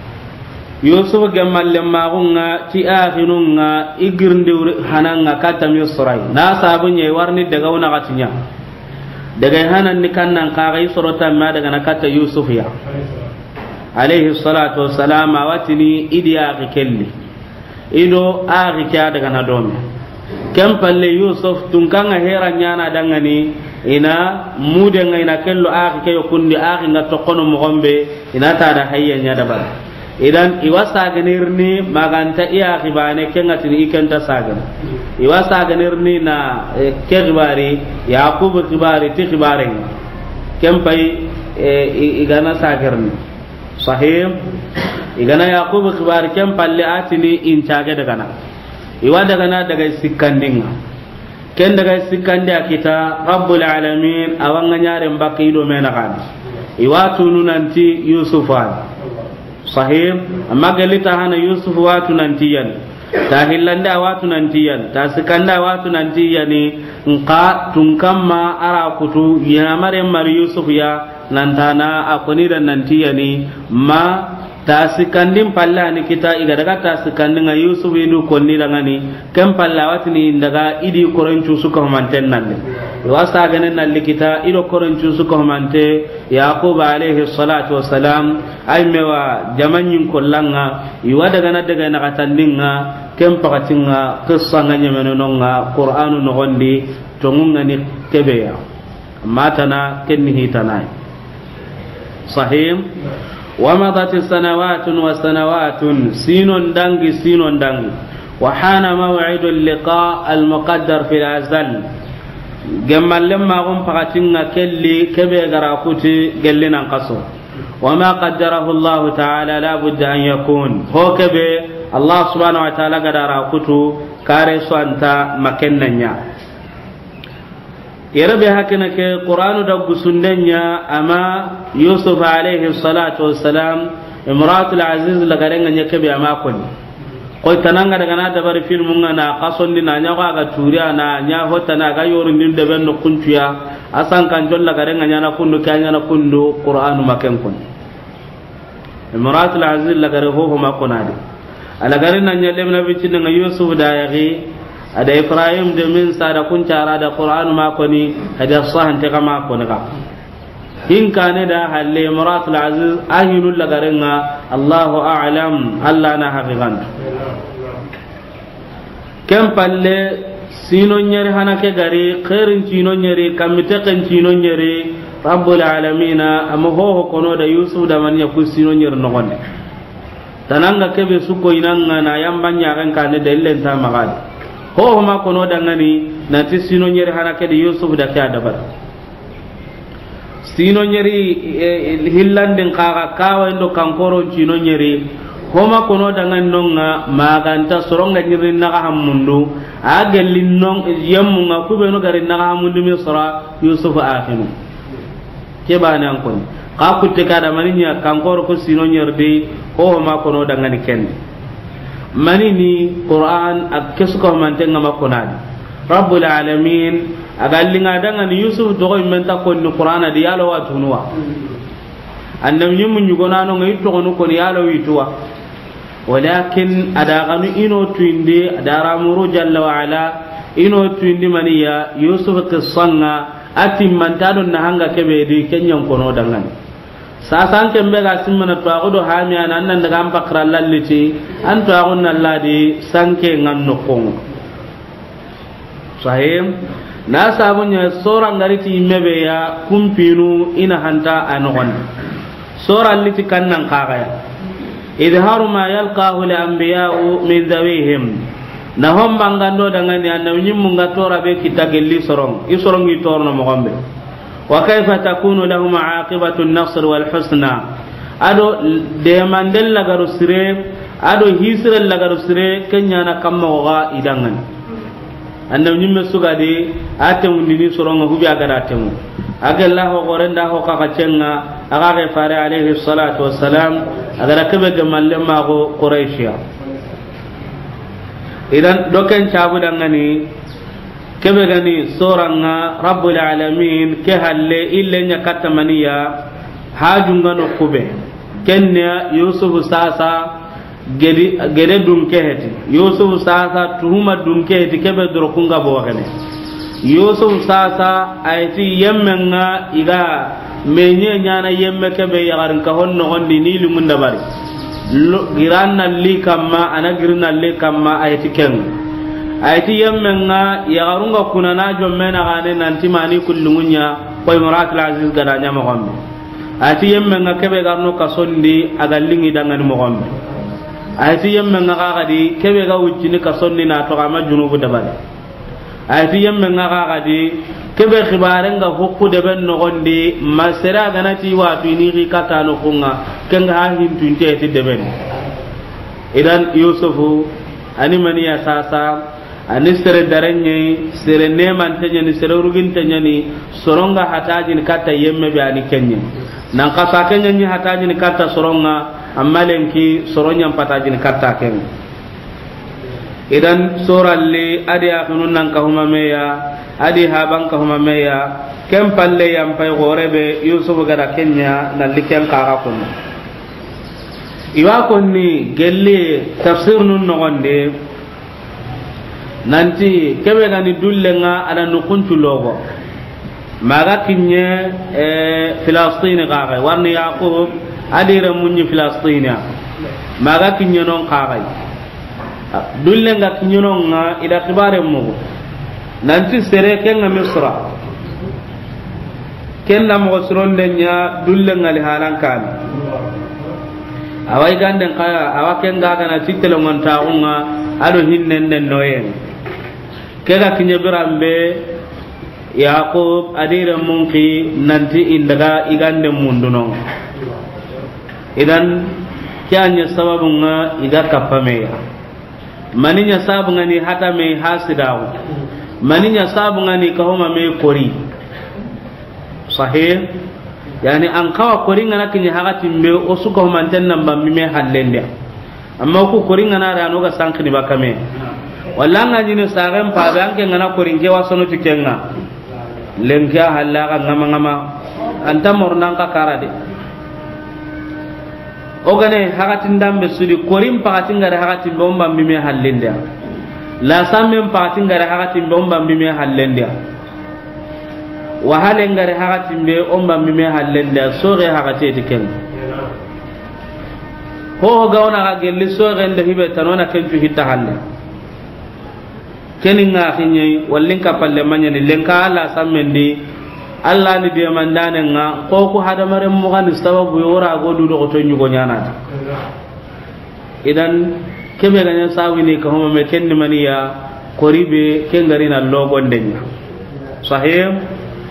yusuf gammalle magunga ti akhirunga igirnde hananga kata misrai na sabunye warni daga wana gatinya daga hanan ni kannan kagai sorota ma daga nakata yusuf ya alayhi salatu wassalam watini idiya kelli ido akhi kya daga na dome kam palle yusuf tunkanga heranya na dangani ina mudenga ina kello akhi kayo kundi akhi ngato kono mo gombe ina tada hayyanya dabar idan iwasa ganirni maganta iya khibane kengatini ikenta sagan iwasa ganirni na kegbari yaqub khibari ti khibare kempai igana sagarni sahih igana yaqub khibari kempalle atini incaga daga na iwa daga na daga sikkandinga ken daga sikkandi akita rabbul alamin awanga nyare mbaki do mena kan iwa tununanti yusufa sahih amma galita hana yusuf watu nantiyan ta hillanda watu nantiyan ta sikanda watu nantiyani nqa tunkamma ara kutu ya mare mar yusuf ya nantana akoni dan nantiyani ma ta sikandim pallani kita iga daga ta sikandin yusuf idu konni dangani kam pallawati ni daga idi korancu suka manten nan wasa ganin nan likita ido korancu suka mante yaqub alayhi salatu wassalam ay mewa jamanyin kollanga iwa daga na daga na katandinga kem pakatinga qissa nganya menonga qur'anu no gondi tongunga ni tebeya matana kenni hitanai sahih ومضت السنوات وسنوات سين دنگ سين دنگ وحان موعد اللقاء المقدر في الأزل جمال لما قم فقطنا كلي كبه غراكوتي قلنا انقصر وما قدره الله تعالى لا بد أن يكون هو كبه الله سبحانه وتعالى غراكوتو كارسو أنت مكننا yarabe hakina ke qur'anu da gusundanya ama yusuf alayhi salatu wassalam imratul aziz la garenga nyake be ama koni koy tananga daga na da bari filmu ngana qasondi na nya ga turiya na nya hota na ga yoru nin de benno kuntuya asan kan jolla garenga nya na kundu kanya na kundu qur'anu maken kon imratul aziz la gare ho ho makonade ala garin nan yalle na bicin nga yusuf da yagi ada ibrahim de min sada kun cara da qur'an ma koni hada sahan te kama koni ka in kane da halle imratul aziz ahinul lagarenga Allahu a'lam Allah na haqiqan kem palle sino nyere hanake gari khairin sino nyere kamite kan sino nyere rabbul alamin am ho kono da yusuf da man yaku sino nyere no gonde tananga kebe suko inanga na yambanya kan kane da illen ta magadi ho ma kono da ngani na ti sino nyere hanake da yusuf da ka dabar sino nyeri hillandin kaga kawa ndo kankoro sino nyeri homa kono dangan nonga maganta soronga nyiri naga hamundu agellin non yemmunga kubeno garin naga hamundu misra yusuf akhinu kebane ankon ka kutte kada maninya kankoro ko sino nyerde homa kono dangan ken manini qur'an akkesuko mantenga makonadi rabbul alamin agallinga dangan yusuf dogo menta ko ni qur'ana di yalo watunwa annam nyum nyugona no ngai to kono ko yalo wituwa walakin adaganu ino tuindi adaramuru jalla wa ala ino tuindi maniya yusuf qissanga atim mantado nahanga kebedi kenyan kono dangan sasan kembe ga simmana to agodo hamiya nan nan daga ambakra lalliti an to agon nalladi sanke nganno kongo sahim na sabunya sora ngariti mebe ya kumpinu ina hanta anogon sora liti kannan kagaya idharu ma yalqahu li anbiya'u min dhawihim nahom bangando dangani annabi nyimmu ngatora be kitagelli sorong isorong itorno mo gombe wa kayfa takunu lahum aqibatu an-nasr wal husna ado de mandel lagaru sire ado hisre lagaru sire kenya na kamma wa idangan annabi nyimme sugade atem ndini sorong hubi agara temu agallahu qorenda ho ka cenga aga ge fare alayhi salatu wassalam agara kebe gemalle ma go quraishiya idan doken chabu dangani kebe gani soranga rabbul alamin ke halle ille nya katamaniya hajunga no kube kenya yusuf sasa gedi gede dum keheti yusuf sasa tuhuma dum keheti kebe dro kunga bo gane yusuf sasa ayti yemmenga iga menye nyana yemme kebe yagarin ka honno gondi ni lumunda bari giranna li kamma ana girna li kamma ayti ken ayti yemmenga yagarunga kunana jommena gane nanti mani kullungunya koy maratul aziz gada nyama gombe ayti yemmenga kebe garno kasondi agallingi dangani mo gombe ayti yemmenga gadi kebe ga wujini kasondi na to kama junubu dabale ayti yemmenga gadi kebe khibarenga hokku de ben no gondi masera ganati watu ni ri kata no kunga kenga ha hintu inte ti de ben idan yusufu ani mani ya sasa ani sere darenye sere neman tanya ni sere rugin tanya ni soronga hataji ni kata yemme be ani kenye nan kasa kenya ni hataji ni kata soronga amalenki soronya pataji ni kata kenye idan soralle adi akhunun nan ka huma meya adi haban ka huma meya kem palle yam pay gorebe yusuf gara kenya na liken ka kun iwa konni gelle tafsir nun no gonde nanti kebe gani dullenga ada no kuntu logo maga kinye e filastin ga ga warni yaqub adi ramunni filastina maga kinye non ka ga dullenga kinye non nga ida kibare mo nanti sere kenga misra kenna mo sronde nya dullenga li halan kan awai ganden kaya awakenga kana titelo ngonta unga ado hinnen nen noyen kega kinye birambe yaqub adira munki nanti indaga igande munduno idan kyanya sababunga iga kapameya maninya sabunga ni hata me hasidawo maninya sabunga ni kahoma me kori sahih yani an kawa kori ngana kinya hagati mbe osuka humanten namba mime hallende amma ku kori ngana da no ga sankini bakame wallanga jine sagem pa banke ngana kori nge wasono tikenga lenka halaga ngama ngama anta mornan ka karade ogane hakatin dambe sudi korim pakatin ngare hakatin be omba mime hallendia la samme pakatin ngare hakatin be omba mime hallendia wa halen ngare hakatin be omba mime hallendia sore hakate tiken ho gauna ga gelli sore nde hibe tanona kentu hitta halle keninga hinyi wallin ka palle manyani lenka ala sammendi Allah ni de mandane nga ko ko hada mare mo kan sababu yora go du do to nyugo nyana idan kebe ganya sawini ko mo me kenni maniya koribe kengari na logo ndenya sahih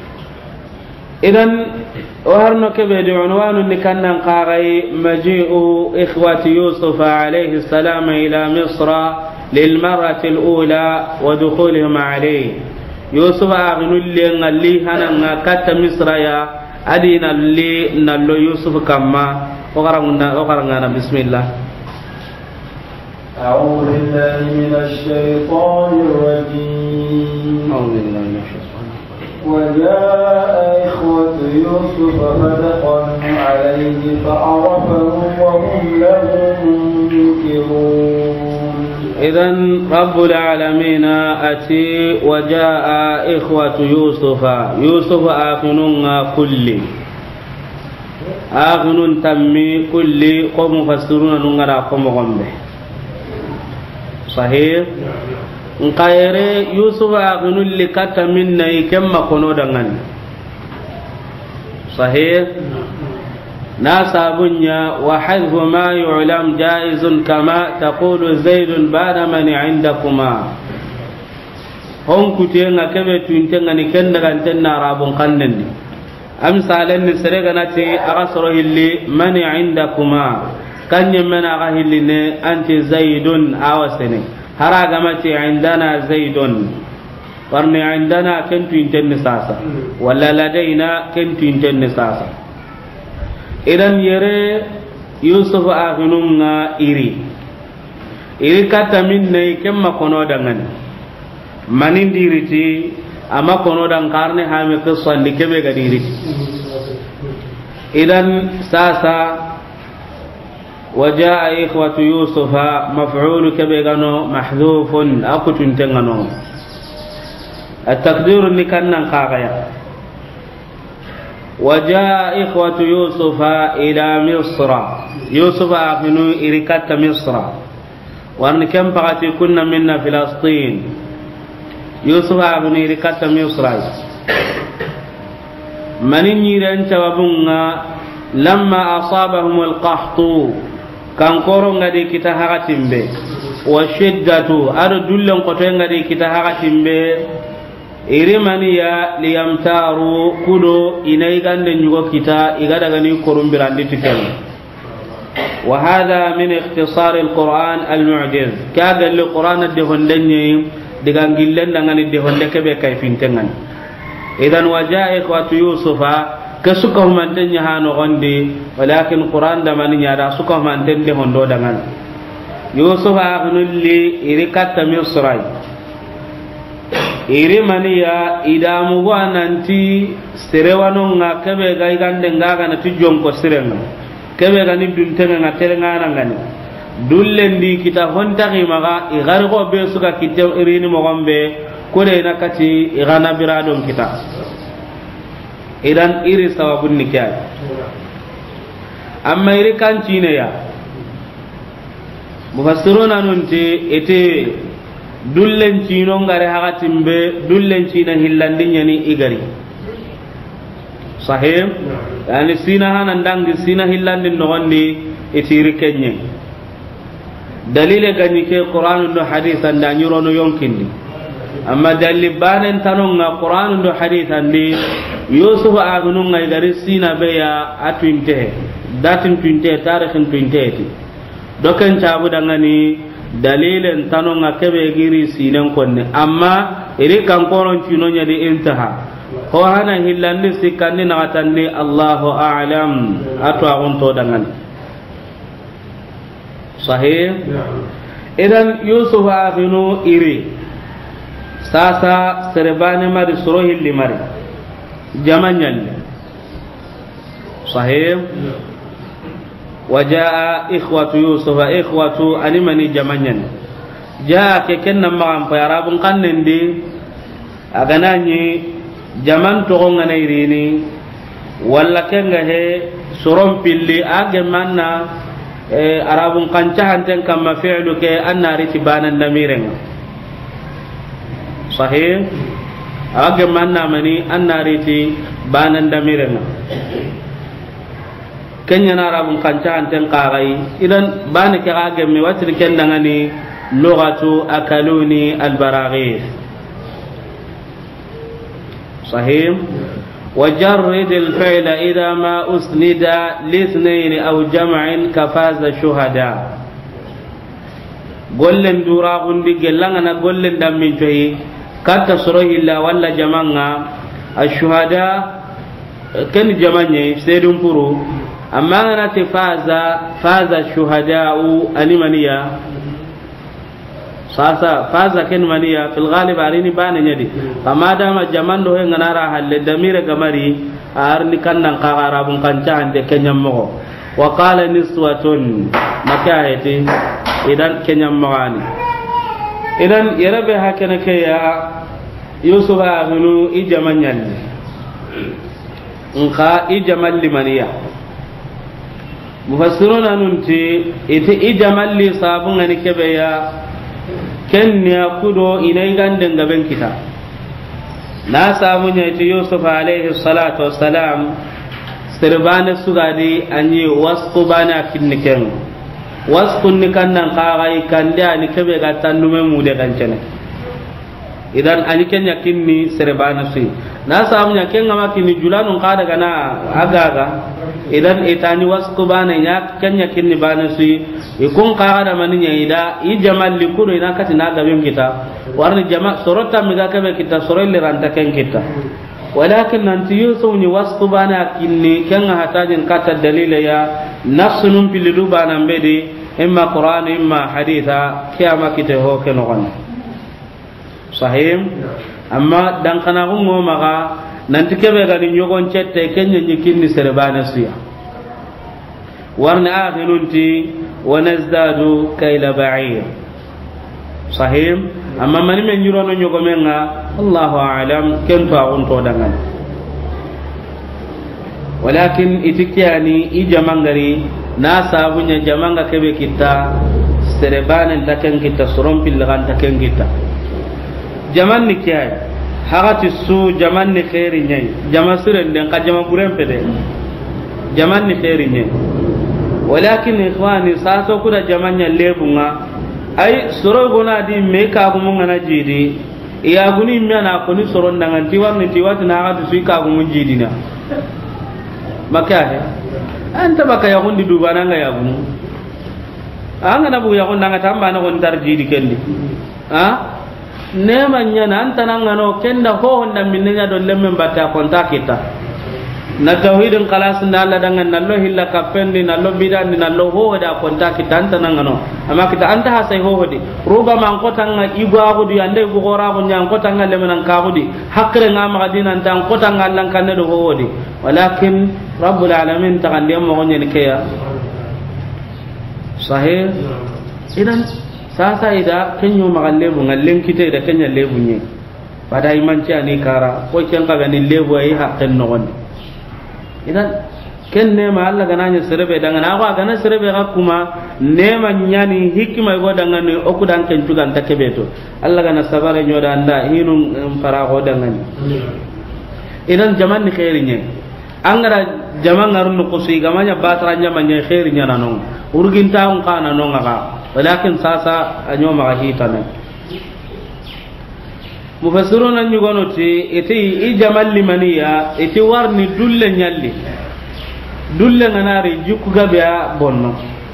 idan warno kebe de unwanu ni kannan qarai maji'u ikhwati yusuf alayhi salam ila misra للمرة الأولى ودخولهم عليه يوسف أغنو اللي نغلي هنا كتا مصر يا أدينا اللي نلو يوسف كما وقرنا بسم الله أعوذ بالله من الشيطان الرجيم أعوذ بالله من الشيطان وجاء إخوة يوسف فدخلوا عليه فعرفهم وهم له منكرون إذن رب العالمين أتي وجاء إخوة يوسف يوسف آخنون كل آخنون تمي كل قوم فسرون نغرا قوم غمبه صحيح nkaere yusuf agunu likata minna ikemma kono dangan sahih nasabunya wa hadhu ma yu'lam jaizun kama taqulu zaidun ba'da man 'indakuma hon kutenga kebe tuintenga ni kenda kan tenna rabun kannendi amsalan ni serega nati aga soro hilli man 'indakuma kanye mena aga hilli ne anti zaidun awasene haraga mati 'indana zaidun warni 'indana kentu intenni sasa wala ladaina kentu intenni sasa idan yere yusuf aghnunga iri iri kata minne kemma kono dangan manindiriti ama kono dan karne hame qissa likebe gadiri idan sasa وجاء إخوة يوسف مفعول كبيرانو محذوف أكتن تنغنو التقدير نكنا قاغيا وجاء إخوة يوسف إلى مصر يوسف أخنو إركات مصر وأن كم فقط كنا منا فلسطين يوسف أخنو إركات مصر من يرين شبابنا لما أصابهم القحط كان كورون غادي كتا هاغاتين بي وشدته ادو دولن قوتين غادي كتا هاغاتين بي irimaniya liyamtaru kudo inai gande nyugo kita igada gani korum birandi tikel wa hada min ikhtisar alquran almu'jiz kaga alquran de hondenye diga ngillen dangani de honde kebe kay fintengan idan wajaa ikhwatu yusufa kasuka humantenya hano gonde walakin quran da man nyada suka humantende hondo dangan yusufa aghnulli irikata misrai iri maniya idamu wananti serewano nga kebe ga igande ngaga na tijonko sirenga kebe ga ni duntenga nga terenga ngani dullendi kita honta gimaga igari go be suka kitte irini mo gombe kore na kati igana biradon kita idan iri sawabun nikya amma iri kancine ya mufassiruna nunti ete dullen cino ngare hakatimbe dullen cina hillandinya ni igari sahih yani sina hanan dangi sina hillandin no wandi itiri kenye dalile ganyi ke qur'an do hadithan da nyuro no yonkindi amma dalli banen tanonga qur'an do hadithan di yusuf agunu ngai dari sina beya atwinte datin twinte tarikhin twinte doken chabu dangani dalilen tanonga kebe giri sinen konne amma iri kan koron cino nya di intaha ko hana hillandi sikandi na tanni Allahu a'lam atwa onto dangan sahih idan yusuf akhinu iri sasa serebane mari suro hilli mari jamanyal sahih وجاء إخوة يوسف إخوة أنمني جمانيا جاء كنا مغام فيراب قنن دي أغناني جمان تغن نيريني ولا كنغه سرم باللي أغمانا أراب قنشهن كما فعلك أن رتبانا نميرين صحيح أغمانا مني أن رتبانا نميرين kenya na arabun kanca anten qagai idan bani ke gage me watir kendanga ni lughatu akaluni albaraghis sahih وجرد الفعل إذا ما أسند لاثنين أو جمع كفاز الشهداء قولن دورا غندي جلنا قولن دمين شيء كتصره إلا ولا جمعنا الشهداء كن جمعني سيدون برو أما أنا تفاز فاز الشهداء أنمانيا sasa faza ken maniya fil ghalib arini bana nyadi kama dama jaman do hen nara halle damire gamari arni kannan qagara bun kanca ande kenyam mo wa qala niswatun makahati idan kenyam magani idan yarabe hakana ke ya yusuf agunu i jaman nyalli nka i jaman limaniya mufassiruna nunti ite i jaman li sabun ngani kebe ya ken ya kudo inai ganden gaben kita na samu ne ti yusuf alaihi salatu wassalam sirbane sugadi anyi wasqu bana kinniken wasqu nikan nan qagai kanda ni kebe ga tandume mu de kancene idan ani ken yakinni sirbane su na samu ne ken ngama kinni julanun qada gana agaga idan itani wasqu bana nya ken yakinni bana su ikun qara maninya ida i jamal likuru ina kati na gabem kita warni jama sorota miga kabe kita sorelle ranta ken kita walakin nanti yusuf ni wasfu bana kinni ken hatajin kata dalila ya nafsunum pilidu bana mbedi imma qur'an imma haditha kiyama kite ho ken gon sahih amma dan kana go maga nanti kebe ga ni nyogon cette ken nyi kinni serbana suya warni akhirunti ونزداد كيل بعير صحيح اما من من يرونو نيغومنغا الله اعلم كن فاون تو دغان ولكن اتكياني اي جمانغري ناسا بنيا جمانغا كبه كيتا سربان لكن كيتا سروم بلغان تكن كيتا جمان نكياي حقات السو جمان خيري ني جما سرن دن قجما برم بده جمان خيري ني ولكن إخواني ساسو كده جمانيا لبونا أي سرو غنا دي ميكا غمونا جيدي يا غني ميانا كوني سرو نغان تيوان تيوات ناغا تسويكا غمون جيدينا مكاه أنت بكا يغون دي دوبانا يا غنو أنا نبو يغون نغا تامبانا غن دار جيدي كندي ها نيما نيانا أنت نغانو كندا هو هندا منينا دون لمن باتا كونتا كيتا na tauhidin qalas na Allah dangan nallo hilla kapendi nallo bidan nallo ho da konta kita anta nangano amma kita anta ha sai ho di ruba man kotanga igwa go di ande go gora go nyang kotanga le menan ka go di hakre ngama gadina tan kotanga lan kanne do ho di walakin rabbul alamin tagandi mo gonye ni kaya sahih idan sasa ida kenyo magalle bu ngallen kite da kenya lebu nye pada iman ci ani kara ko ken ka gani lebu ai hakken no gon idan ken ne ma Allah gananya serebe dangan awa gana serebe ga kuma ne ma nyani hikima go dangan o ku dan ken tugan takebeto Allah gana sabare nyoda anda hinun para go dangan idan zaman ni khairinya angara zaman ngarun ko suyi gamanya batranya manya khairinya nanon urgin taun kana non ga walakin sasa anyo ma hitana mufassirun an yugono ti iti i jamal limaniya iti warni dulle nyalli dulle nganari jukku gabe bonno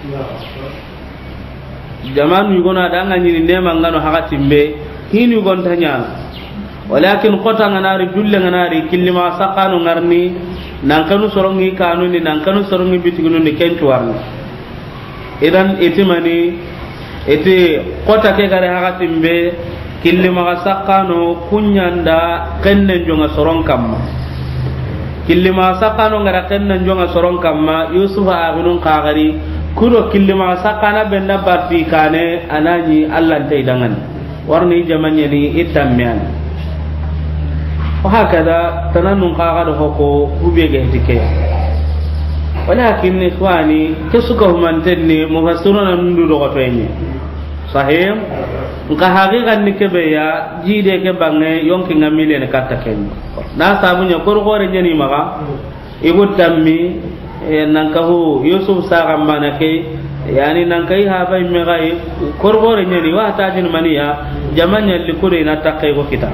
jaman yugono adanga nyini nema ngano hakatimbe hinu gon tanya walakin qota nganari dulle nganari killima saqanu ngarni nan kanu sorongi kanuni nan kanu sorongi bitigunu ni kentu warni idan iti mani iti qota ke gare hakatimbe killi maga sakkano kunyanda kennen jonga soron kamma killima sakano ngara kenna jonga soron kamma yusuf agunun qagari kudo killima sakana benda barti kane anani allah tay dangan warni jamanya ni itamyan wa hakada tanannun qagado hoko ubege dike walakin ikhwani kesuka humantenni mufassiruna ndu do gotenni sahih nka haqiqan ni kebe ya jide ke bange yonki ngamile ne katta ken na sabunya gorgore nyani maga ibu tammi nan ka hu yusuf sa gambana ke yani nan kai ha bay me gai gorgore nyani wa ta jin maniya jamanya likure na takai ko kita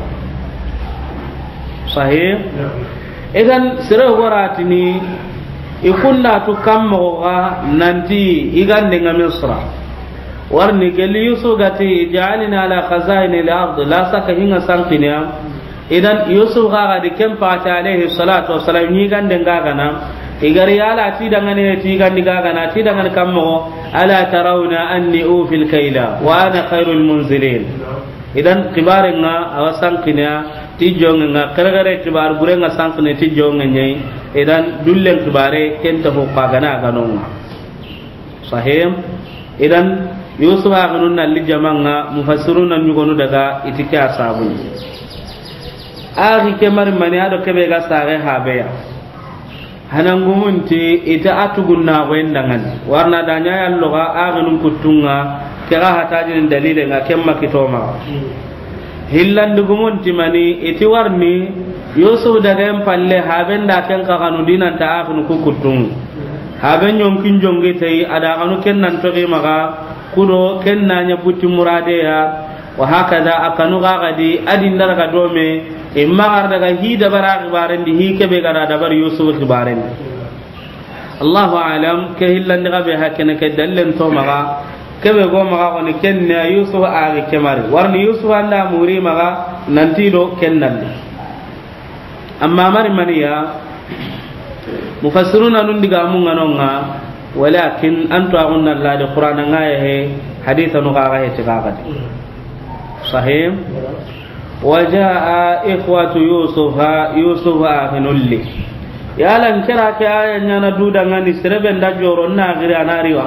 sahih idan sira goratini ikunna tu kammo ga nanti igande ngamisra warni gelli yusuf gati ja'alna ala khazain al-ard la saka hinga sanqinya idan yusuf ga di kempa ta alaihi salatu wassalam ni gande ngagana igari ala ti dangane ti gandi gagana ti dangan kammo ala tarawna anni ufil kayla wa ana khairul munzilin idan kibarenga awasanqinya ti jonga karagare kibar burenga sanqine ti jonga nyai idan dullen kibare kenta ho pagana ganonga sahim idan yusuf agunun nalli jamanga mufassiruna nyugonu daga itike asabun ari kemar mani ado kebe ga sare habeya hanangumunti ita atugunna wendangan warna danya yalloga agunun kutunga kera hatajin dalile nga kemma kitoma hillandugumunti mani iti warni yusuf daga empalle habenda kenka kanu dinan ta agunu kukutung haben yonkin jonge tay ada kanu kennan togi maga kudo kenna nya butti murade ya wa hakada akanu gadi adin daga dome imma ar daga hida bara gibaren di hike be gara da bar yusuf gibaren Allahu alam ke hillan daga be hakene ke dallen to maga kebe go maga on kenna yusuf ari kemari warni yusuf anda muri maga nanti do kennan amma mari maniya mufassiruna nun diga mun nganonga ولكن أنتم أقولنا الله القرآن غاية حديثا غاية غاية صحيح وجاء إخوة يوسف يوسف آخن لي يا لن كراك آية نانا دودا غاني سربن دا جورنا غير أنا ريوا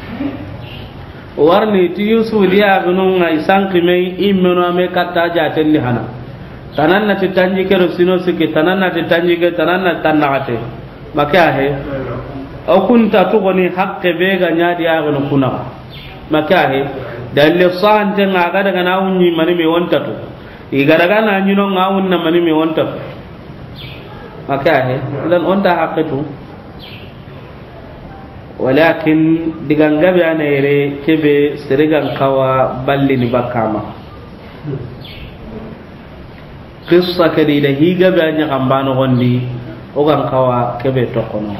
warni ti yusuf dia gunung ngai sangkime imeno me katta jaten ni hana tananna ti tanji kero sino sike tananna ti tanji ke tananna tannaate maka he o kunta to goni hakke be ga nyaadi agono kuna makahe dalle sante ngaga daga na unni mani me wonta to igara ga na nyino ngawun na mani me wonta makahe dan onta hakke to walakin diganga be anere kebe serigan kawa balli ni bakama qissa kadi da higa be anya kambano gondi o gan kawa kebe to kono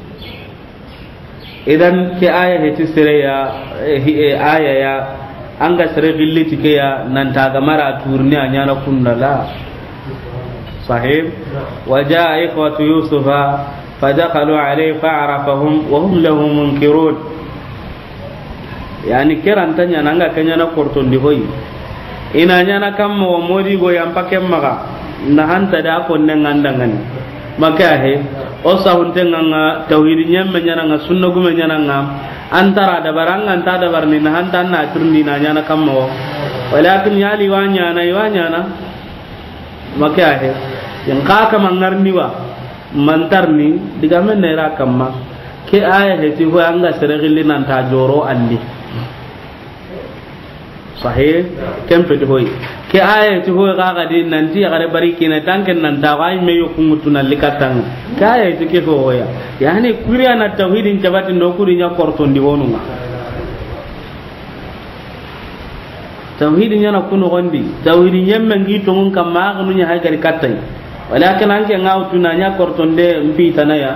idan ke aya heti sereya aya ya anga sere billiti ke ya nan ta gamara turni anyana kunnala sahib wajaa ikhwatu yusufa fadakhalu alayhi fa'arafahum wa hum lahu munkirun yani kerantanya nanga kanyana kortondi hoyi ina nyana kam mo modi go yam pakem maga na hanta da ko nangandangani maka he o sahunte nga tauhid nyemme nyana nga sunna gume nyana nga antara da baranga anta da barni na hanta na turni na nyana kammo walakin yali wanya na wanya na maka he yang ka kama ngarniwa mantarni diga men ne ra kamma ke aya he ti ho anga seregili nan ta joro andi sahih kempe de hoy ke aya ti ho ga ga din nanti ga bari kina tanken nan ta ga me yo kumutuna likatang ke aya ti ke ho ya yani kuriya na tauhidin jabati no kuri nya korto ndi wonuma tauhidin yana kuno gondi tauhidin yemma ngi to ngun kam ma ga nunya hay gari katai walakin anke ngawtuna nya korto nde mbi tanaya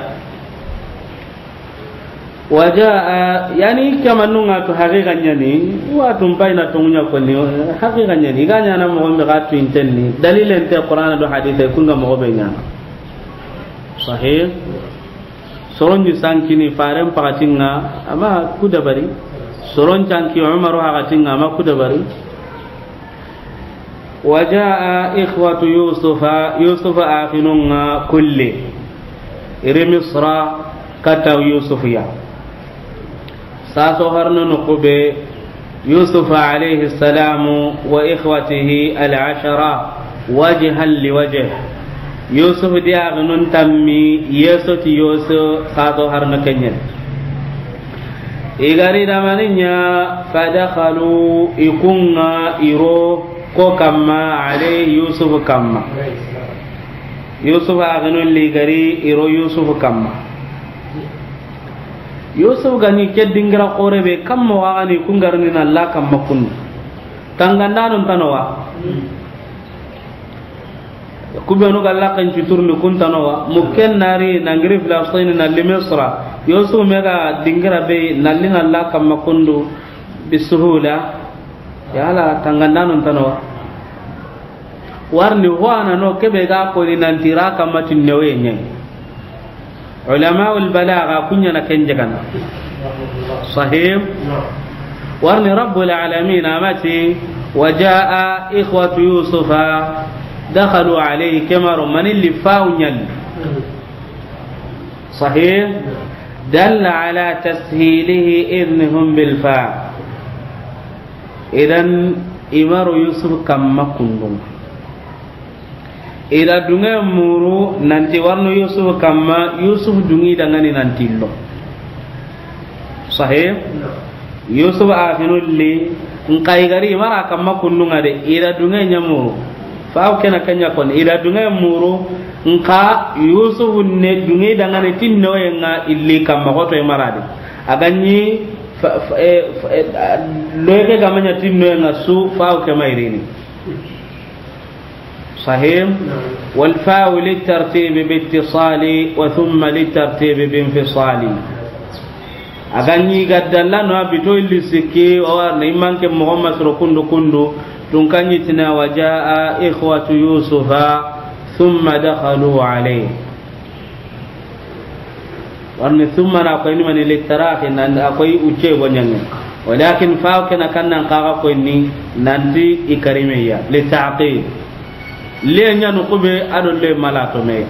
wajaa yani kama nunga to haqiqan yani wa tum bayna to munya ko ni haqiqan yani ganya na mo ngam ga to intenni dalilen te qur'an do hadith ko ngam mo be nyana sahih soron di sankini faram pakatinga ama kuda bari soron canki umaru hakatinga ama kuda bari wajaa ikhwatu yusufa yusufa akhinunga kulli iri misra kata yusuf ya saso harno nukube yusuf alayhi salamu wa ikhwatihi al-ashara wajhan liwajh yusuf dia gunun tammi yeso ti yoso saso harno kenyen igari damaninya fadakhalu ikunga iro ko kamma alayhi yusuf kamma yusuf agunun ligari iro yusuf kamma yusuf gani keddingira qorebe kamma wagani kungarni na Allah kamma kun tangandanon tanowa kubenu galla kan citurni kun tanowa mukken nari nangiri filastin na limisra yusuf mega dingira be nallina Allah kamma kundu bisuhula yala tangandanon tanowa warni wana no kebe ga ko ni nantira kamma tinnewe nyen علماء البلاغة كنا كنجنا صحيح ورني رب العالمين أمتي وجاء إخوة يوسف دخلوا عليه كمر من اللي فاونيل صحيح دل على تسهيله إذنهم بالفاء إذن إمر يوسف كم كنتم ida dunga muru nanti warno yusuf kamma yusuf dungi dangani nanti lo sahih yusuf afinulli nkai gari mara kamma kunnunga de ida dunga nyamuru faaw kena kanya kon ida dunga muru nka yusuf ne dungi dangani tinno yenga illi kamma goto e marade aganyi loyeke gamanya tinno yenga su faaw ke mayrini صحيح والفاء للترتيب باتصال وثم للترتيب بانفصال أغني قد لنا بتوي لسكي ونيمان كمغمس ركندو كندو تنكني تنا وجاء إخوة يوسف ثم دخلوا عليه وأن ثم نقول من للتراخ أن أقوي أشي ونيان ولكن فاء كنا كنا نقاق قويني ننتي إكريمية للتعقيد le nyanu kube ado le malato me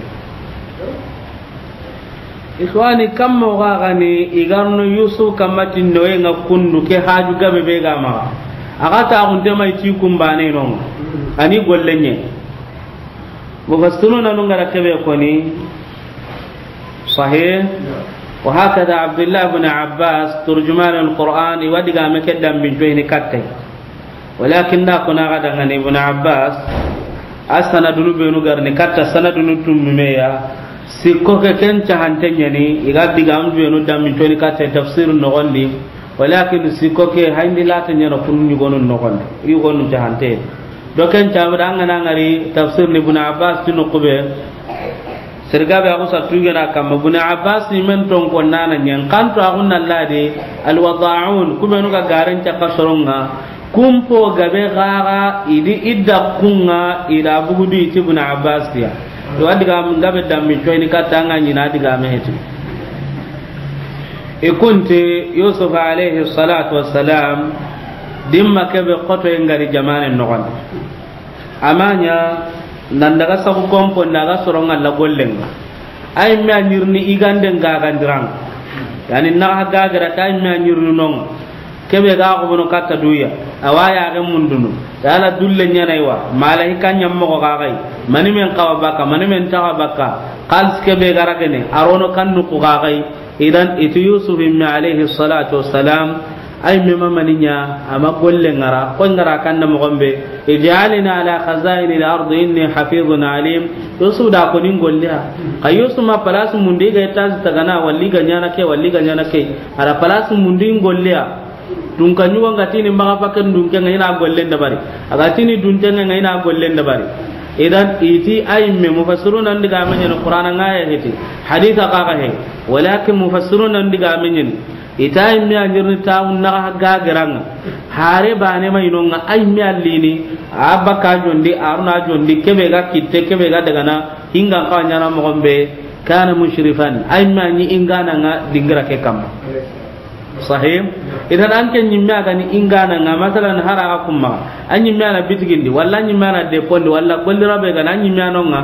ikhwani kammo gani igarno yusuf kamati noye nga kundu ke haju gabe be gama agata unte mai ci kumbane non ani gollenye mufassiruna nungara kebe koni sahih wa hakada abdullah ibn abbas turjuman alquran wadiga me keddam bin joyni katte walakin da kuna gada ngani ibn abbas asana dunu benu garni katta sanadunu tummeya sikko ke ken cahantenya ni iga diga am benu dam min toni katta tafsir no gondi walakin sikko ke hayndi latanya no kun nyugono no gondi yugonu cahante do ken camada ngana ngari tafsir ni ibn abbas tinu qube sergabe aku satugena kam ibn abbas ni men ton ko nana nyen kanto agunna lade alwada'un kubenu ga garan cakka soronga kumpo gabe gaga idi idda kunga ida bugudi ibn abbas dia do adiga ngabe dammi toyni katanga nyina diga meheti e kunte yusuf alayhi salatu wassalam dimma kebe qoto ngari jamane nogon amanya nandaga sabu kompo ndaga soronga la gollenga ay mi anyirni igande ngaga ndirang yani na gaga kay mi anyirni non kebe ga ko bono katta duya awaya ga mundunu dala dulle nyanaiwa malaika nyammo ko gagai mani men kawa baka mani men tawa baka qals kebe garagene arono kannu ko gagai idan itu yusuf ibn alayhi salatu wassalam ay mema maninya ama golle ngara ko ngara kanna mo gombe ijalina ala khazain al-ard inni hafizun alim yusuf da ko nin golle ha kay yusuf ma palasu mundi ga taz tagana walli ga nyana ke walli ga nyana ke ara palasu mundi golle ha dun kan yuwa ngatini mbaga paken dun kenga ina gollen da bari agatini dun tenga ina gollen da bari idan iti ay me mufassirun an diga men no qur'ana ngaya heti haditha qaqa he walakin mufassirun an diga men itay me anjirni taun na ga garanga hare bane mai no nga ay me allini abaka jondi aruna jondi kebe ga kitte kebe ga daga na hinga ka nyana mo gombe kana mushrifan ay me ni ingana nga dingira ke kam sahih idan an ken nyimme aga ni ingana nga masalan hara akumma an nyimme ana bitigindi walla nyimme ana depondi walla golli rabe ga nan nyimme anonga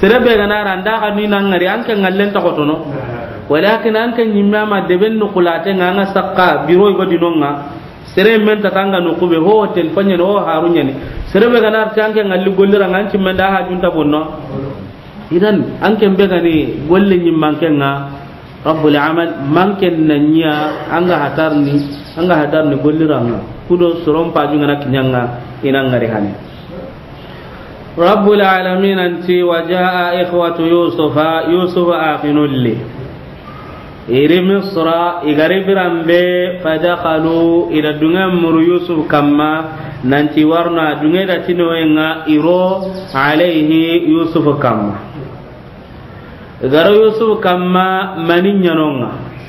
serebe gana randa ka ni nan ngari anke ngallen ta kotono walakin anke nyimma ma deben no kulate nganga sakka biro go dinonga sere men ta tanga no kube ho telefon no harunya ni serebe gana tanke ngalli gollira nganci menda ha junta bonno idan anke mbega ni golle nyimma kenga rabbul amal manken nanya anga hatarni anga hatarni golliranga kudo sorom paju ngana kinyanga ina ngari hani rabbul alamin anti wajaa ikhwatu yusufa yusufa akhinulli iri misra igari birambe fadakhalu ila dungam muru yusuf kamma nanti warna dungeda tinoenga iro alayhi yusuf kamma garo yusuf kamma manin yanonga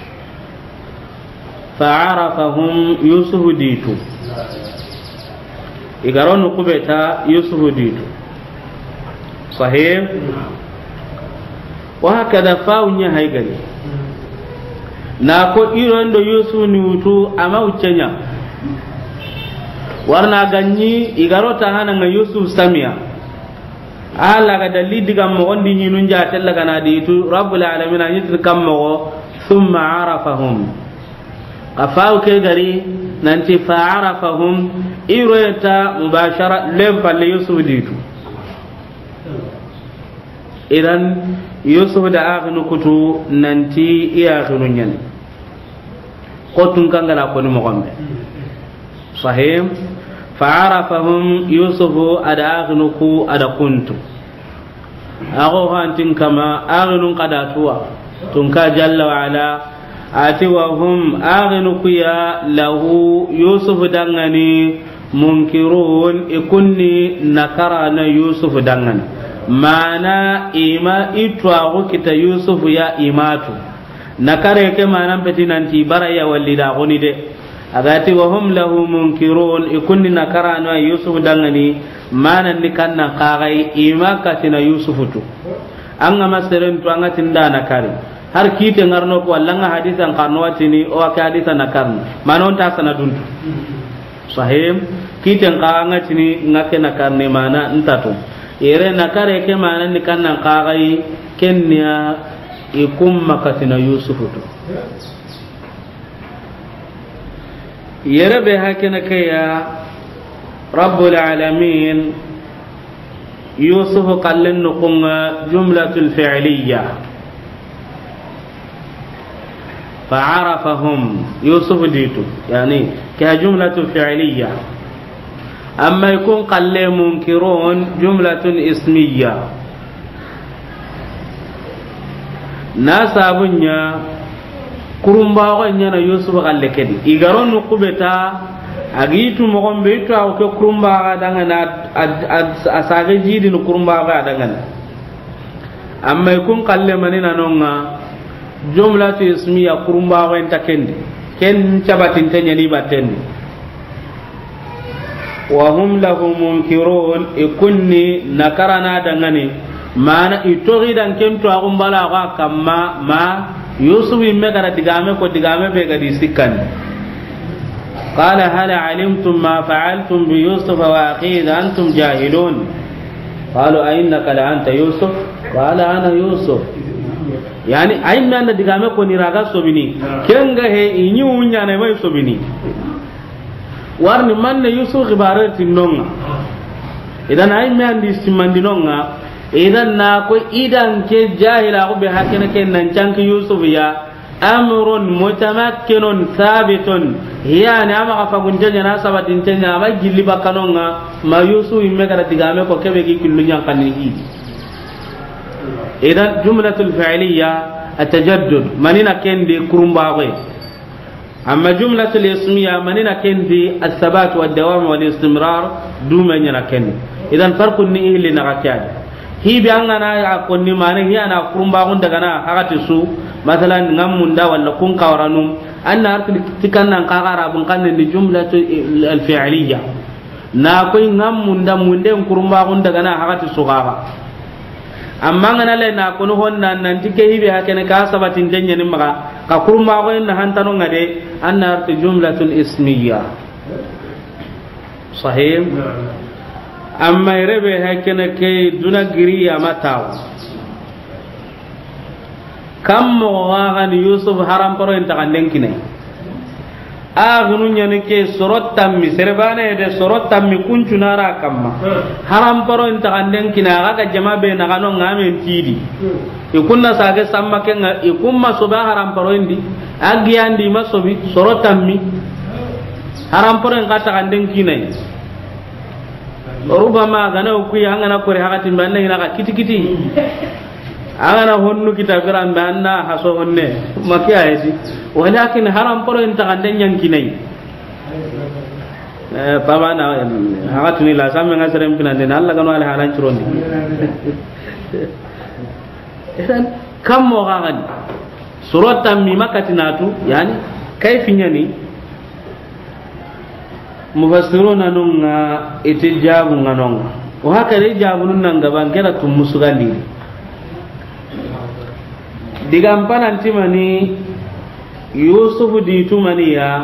fa'arafahum yusuf ditu igaro nukubeta yusuf ditu sahih wa hakada fa'unya haygani na ko irondo yusuf ni wutu ama ucenya warna ganyi igaro tahana nga yusuf samia ala ga dalli diga mo gondi nyinu njata la kana ditu rabbul alamin anyitir kammo thumma arafahum qafau ke gari nanti fa arafahum irata mubashara lem palle yusuf ditu idan yusuf da akhinu kutu nanti iya akhinu nyen qotun kangala ko ni mo gombe sahih فعرفهم يوسف أداغنك أدقنت أغوها أنتم كما أغنوا قداتوا تنكا جل وعلا آتي وهم أغنك يا له يوسف دغني منكرون إكني نكرنا يوسف دغني معنى إما إتواغو كتا يوسف يا إماتو نكره كما نمبتي ننتي برا ولدا غني دي agati wa hum lahu munkirun ikunni nakarana yusuf dangani manan ni kanna qagai imaka tina yusuf tu anga maseren tu anga tinda nakari har kite ngarno ko wallanga hadisan qarnowatini o ka hadisan nakarni manon ta sanadun sahih kite nganga tini ngake nakarni mana ntatu ere nakare ke manan ni kanna qagai kenya ikum makatina yusuf tu يربي هكذا يا رب العالمين يوسف قال لنقم جملة الفعلية فعرفهم يوسف ديتو يعني كجملة فعلية أما يكون قال منكرون جملة اسمية ناس أبنيا kurumba ko nyana yusuf galle kedi igaron no kubeta agitu mo gombe to aw ko kurumba ga daga na asage jidi no kurumba ga daga na amma kun kalle manina nonga jumlatu ismiya kurumba ko enta kendi ken cabatin tanya ni batendi wa hum lahu munkirun ikunni nakarana dangane mana itori dan kento agumbala ga kamma ma yusuf imme gara digame ko digame be gadi sikkan qala hal alimtum ma fa'altum bi yusuf wa akhihi antum jahilun qalu aynaka la anta yusuf qala ana yusuf yani ayme anda digame ko ni raga sobini kenga he inyi unya na mai sobini warni manne yusuf khibarati nonga idan ayme andi simandinonga idan na ko idan ke jahila ko be hakene ke nan canki yusuf ya amrun mutamakkinun thabitun hiya ni ama ka fagunja na sabatin tanya ba gilli bakanonga ma yusuf imme gara digame ko kebe gi killu nyang kanni hi idan jumlatul fi'liya atajaddud manina kendi kurumba ko amma jumlatul ismiya manina kendi as-sabat wa ad-dawam wal istimrar duma nyana kendi idan farqun ni ihli na rakiyade hibi angana ya konni mane hiya na kurumba kun daga na hakati su masalan ngam munda walla kun kawaranu anna arti tikannan qaqara bun kan ni jumlatu al fi'liya na koy ngam munda munde kurumba kun daga na hakati su gaga amma ngana le na kono honna nan tike hibi hakene ka sabatin denya ni maka ka kurumba ko na hantano ngade anna arti jumlatul ismiya sahih amma rebe hakene ke duna giri ya mataw kam mo wagan yusuf haram paro inta kanden kinai agunu nyane ke sorot tammi serbane de sorot tammi kuncunara kamma haram paro inta kanden kina ga jama be na kanu ngamen tidi ikunna sage samma ke ikumma soba haram paro indi agiyandi masobi sorot tammi haram paro en kata kanden kinai rubama gana ku ya ngana kore hakati banna ina ka kitikiti agana honnu kita biran banna haso honne makiya yesi walakin haram poro inta kanden yankinai eh pabana hakati ni la samme ngasarem kinande Allah kanu ala halan cirondi esan kam mo gagan surata mi makatinatu yani kayfinya ni mufassiruna nunga itijabu nganonga wa hakari jabu nunga bangera tumusugandi digampana ntimani yusufu ditumani ya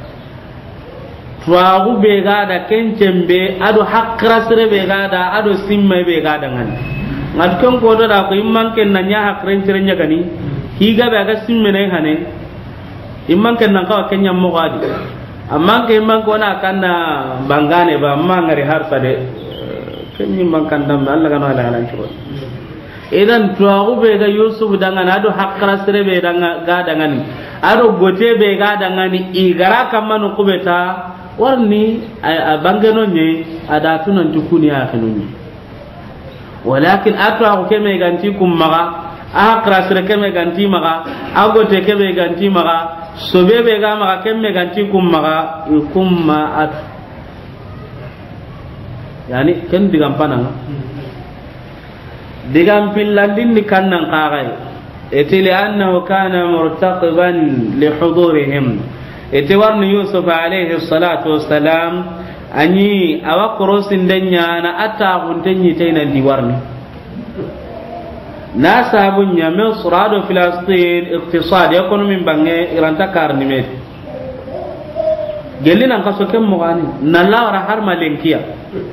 twagu begada kencembe ado hakrasre begada ado simme begada ngani ngat kon ko do da ko imman ken nanya hakren tirenya gani higa be aga simme ne hane imman ken nan ka kenya mo gadi amma ke imman ko na kanna bangane ba amma ngari harsa de kenyi man kan dam Allah kan ala halan ciro idan tuwagu be ga yusuf dangan ado hakkara sere be danga ga dangani ado gote be ga dangani igara kamanu kubeta warni a bangano nye ada tunan tukuni ha kanuni walakin atwa ko keme ganti kum maga hakkara sere keme ganti maga agote keme ganti maga sobe be ga maga keme ganti kum maga ikumma at yani ken digam pananga digam pillandin ni kannan qaray etili annahu kana murtaqiban li hudurihim etiwarni yusuf alayhi salatu wassalam anyi awakrosin denya na ata guntenyi tayna diwarni na sabunya misr ado filastin iqtisad yakunu min bange iranta karni met gelina kaso kem mogani nalla har malenkiya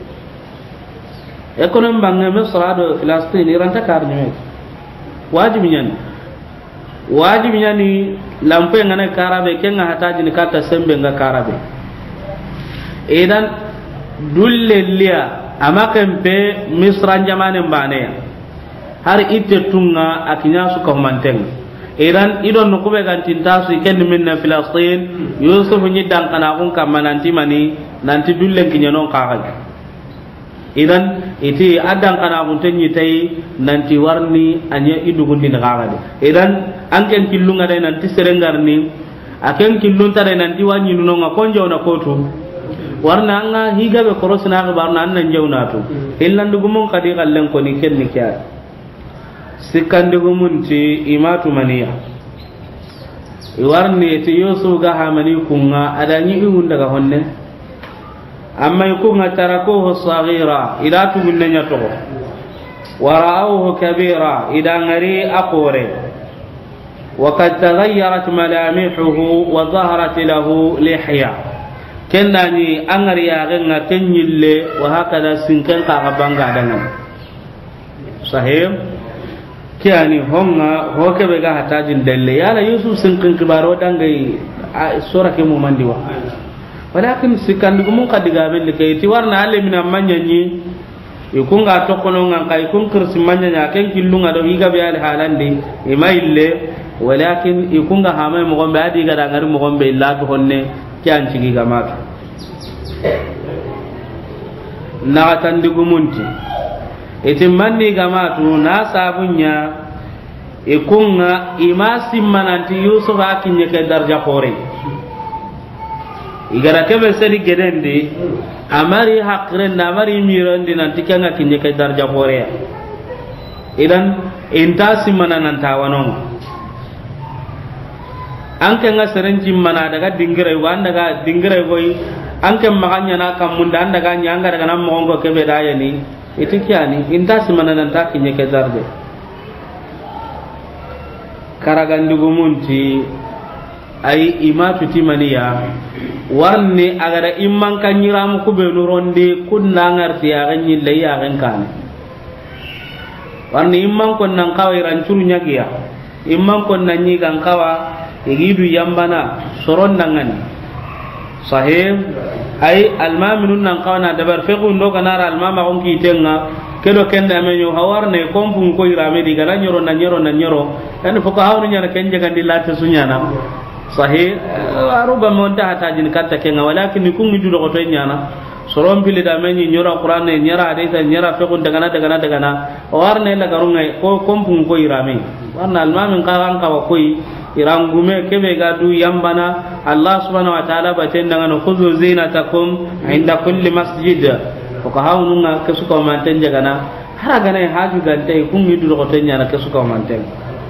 ekonom bange misra do filastin iranta karni me wajibi nyani wajibi nyani lampe ngane karabe kenga hataji ni kata sembe nga karabe idan dulle liya amakempe misra jamane mbane har itte tunga akinya su ko manteng idan idon no kube gantin tasu ken minna filastin yusuf ni dan kana kun kamananti mani nanti dulle kinyanon kaga idan iti adan kana buntenyi tay nanti warni anya idugundi ngagade idan anken killunga dai nanti serengarni aken killun tare nanti wanyi nuno ngakonjo na kotu warna anga higa be korosna ga barna nan jawnatu illan dugumon kadi gallen ko ni ken ni kya sikandugumun ti imatu maniya warni ti yusuf ga hamani kunga adanyi igun daga honne amma yakunga tarakuhu saghira ila tugunnya to wara'uhu kabira ila ngari aqure wa kad taghayyarat malamihuhu wa dhaharat lahu lihya kenani angari ya genga kenyille wa hakada sinken ka banga dangan sahih kiani honga hokebe ga hatajin dalle yala yusuf sinken kibaro dangai sura ke mu mandiwa walakin sikandugo mun kadiga belle kay ti warna alle min amanyanyi ikunga tokono ngan kay kun kursi manyanya ken killunga do higa be al halande e maille walakin ikunga hamay mo gombe adi ga ngari mo gombe illa to honne kyan cigi ga mak na tandugo munti etimmanni ga matu na sabunya ikunga imasi mananti yusuf akinye ke darja khore igara kebe seri gedende amari hakren na amari mirandi nanti kanga kinye kay darja borea idan intasi mana nan tawanon anke nga serenji mana daga dingire wanda daga dingire boy anke maganya na kamunda anda daga nyanga daga nam mongo kebe daya ni itikiani intasi mana nan ta kinye kay darje karagandugo munti ay imatu timaniya warni agara imman kanyiram ku be nuronde kunna ngarti ya ganyi le ya gan kan warni imman kon nan kawai rancuru nyagiya imman kon nan nyi gan kawa igidu yambana soron dangan sahih ay almaminun nan kawana dabar fequ ndo kanara almama on ki tenga kedo kenda menyo hawarne kompun ko irame diga la nyoro na nyoro na nyoro kan foko hawni nyana kenje kan dilata sunyana sahih aruba monta hata jin katta kenga walakin kun ngidu do to nyana soron pili da menyi nyoro qur'ane nyara hadisa nyara fequ daga na daga na daga na warne la garunga ko kompun ko irame warna almamin kawan ka wa koy irangume kebe gadu yambana Allah subhanahu wa ta'ala baten daga no khuzu zinatakum inda kulli masjid ko hawnunga ke suka manten jaga na haraga nay haju gante kun yidu ko tanya na ke suka manten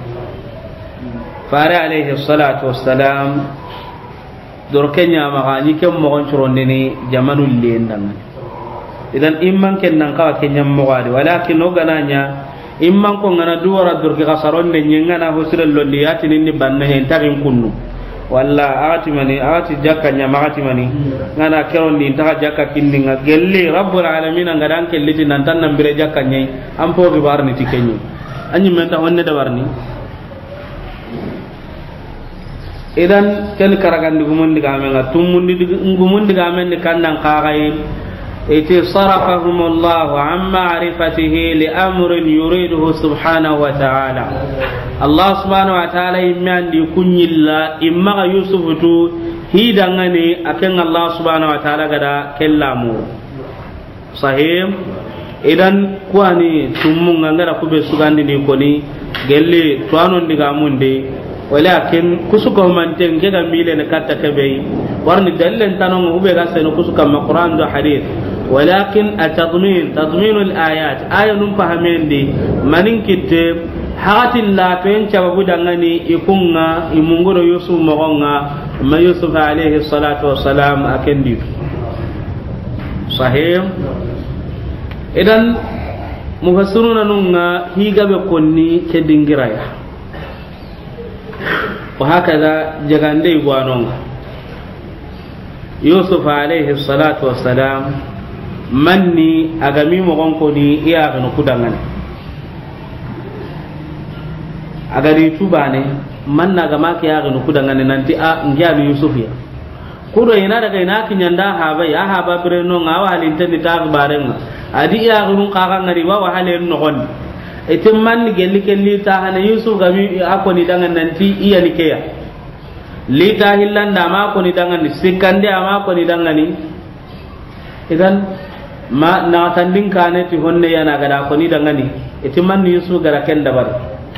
fare alayhi salatu wassalam dor kenya ma ni kem mo gon churonde ni jamanul lendan idan imman ken nan ka kenya mo wadi walakin no gananya imman ko ngana duwara dur ki kasaronde nyengana hosirel londi yati ni banna hen tarin kunnu walla ati mani ati jakka nya magati mani ngana keron ni ta jakka kinninga gelle rabbul alamin ngadan kelliti nan tan nan bire jakka nyai am po bi barni tikenyi anyi menta wonne da barni idan ken karagan digumun diga men ga tumundi digumun diga men kandan qagai iti sarafahum Allah an ma'rifatihi li amrin yuriduhu subhanahu wa ta'ala Allah subhanahu wa ta'ala imman di kunyilla imma Yusuf tu hidangani akan Allah subhanahu wa ta'ala gada kellamu sahih idan kwani tumunga ngara kube sugandi ni koni gelle tuanon diga munde walakin kusuko manten ke ga mile ne katta kebe warni dallen tanon ube ga seno kusuka ma Qur'an do hadith ولكن التضمين تضمين الآيات آية نفهمين دي منين كتب حقات الله فين شبابو دعاني يكونا يمونغرو يوسف مغنى ما يوسف عليه الصلاة والسلام أكندي صحيح إذن مفسرون نونا هيجا بكوني كدينغرايا وهكذا جعندي يقولون يوسف عليه الصلاة والسلام manni agami mo gonko ni iya gano kudangan agari tubane manna gama ke ya gano kudangan nanti a ngiya ni Yusuf ya kudo ina daga ina kinyanda haba ya haba bireno ngawa halin tan ta barenga adi iya gano kaga ngari wa wa halen no gon etim man gelli kelli ta hana Yusuf gami akoni dangan nanti iya ni keya lita hillanda ma ko ni dangan sikande ama ko ni dangani idan ma na tandin kane ti honne yana gada ko ni dangani iti man Yusuf gara ken dabar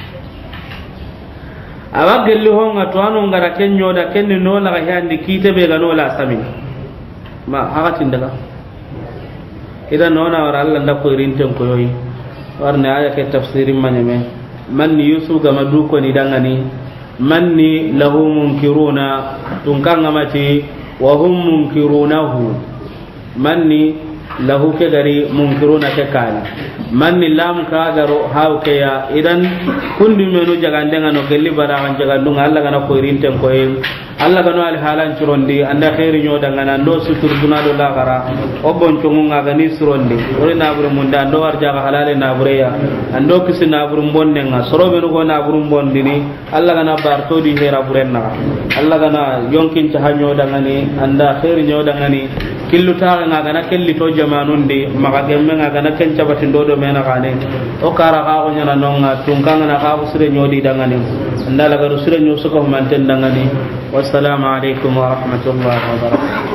awa gelli honga to anu gara ken nyoda ken no la ga handi kite be ga no la sami ma hakatin daga idan nona war Allah nda ko rinten ko yoyi warne aya ke tafsirin manyame man Yusuf ga madu ko ni dangani manni lahu munkiruna tunkanga mati wa hum munkirunahu manni lahu ke gari munkiruna ke kala manni lam ka garo haw ke ya idan kundi menu jagandenga no gelli bara kan jagandunga Allah kana ko rinten ko en Allah kana al halan curondi anda khairi nyoda ngana ndo sutur dunado la gara obon chungunga gani surondi ori na buru munda ndo war jaga halale na bure ya ando kisi na buru bonde nga sorobe no go na buru bondini Allah kana barto di hera burenna Allah kana yonkin cha hanyoda ngani anda khairi nyoda ngani killu taga nga gana kelli to jamanundi maka gemme nga gana kenca batindo do mena gane o kara ka ko nyana nonga tungkanga na ka usre nyodi dangani ndala garu usre nyosuko manten dangani wassalamu alaikum wa rahmatullahi wa barakatuh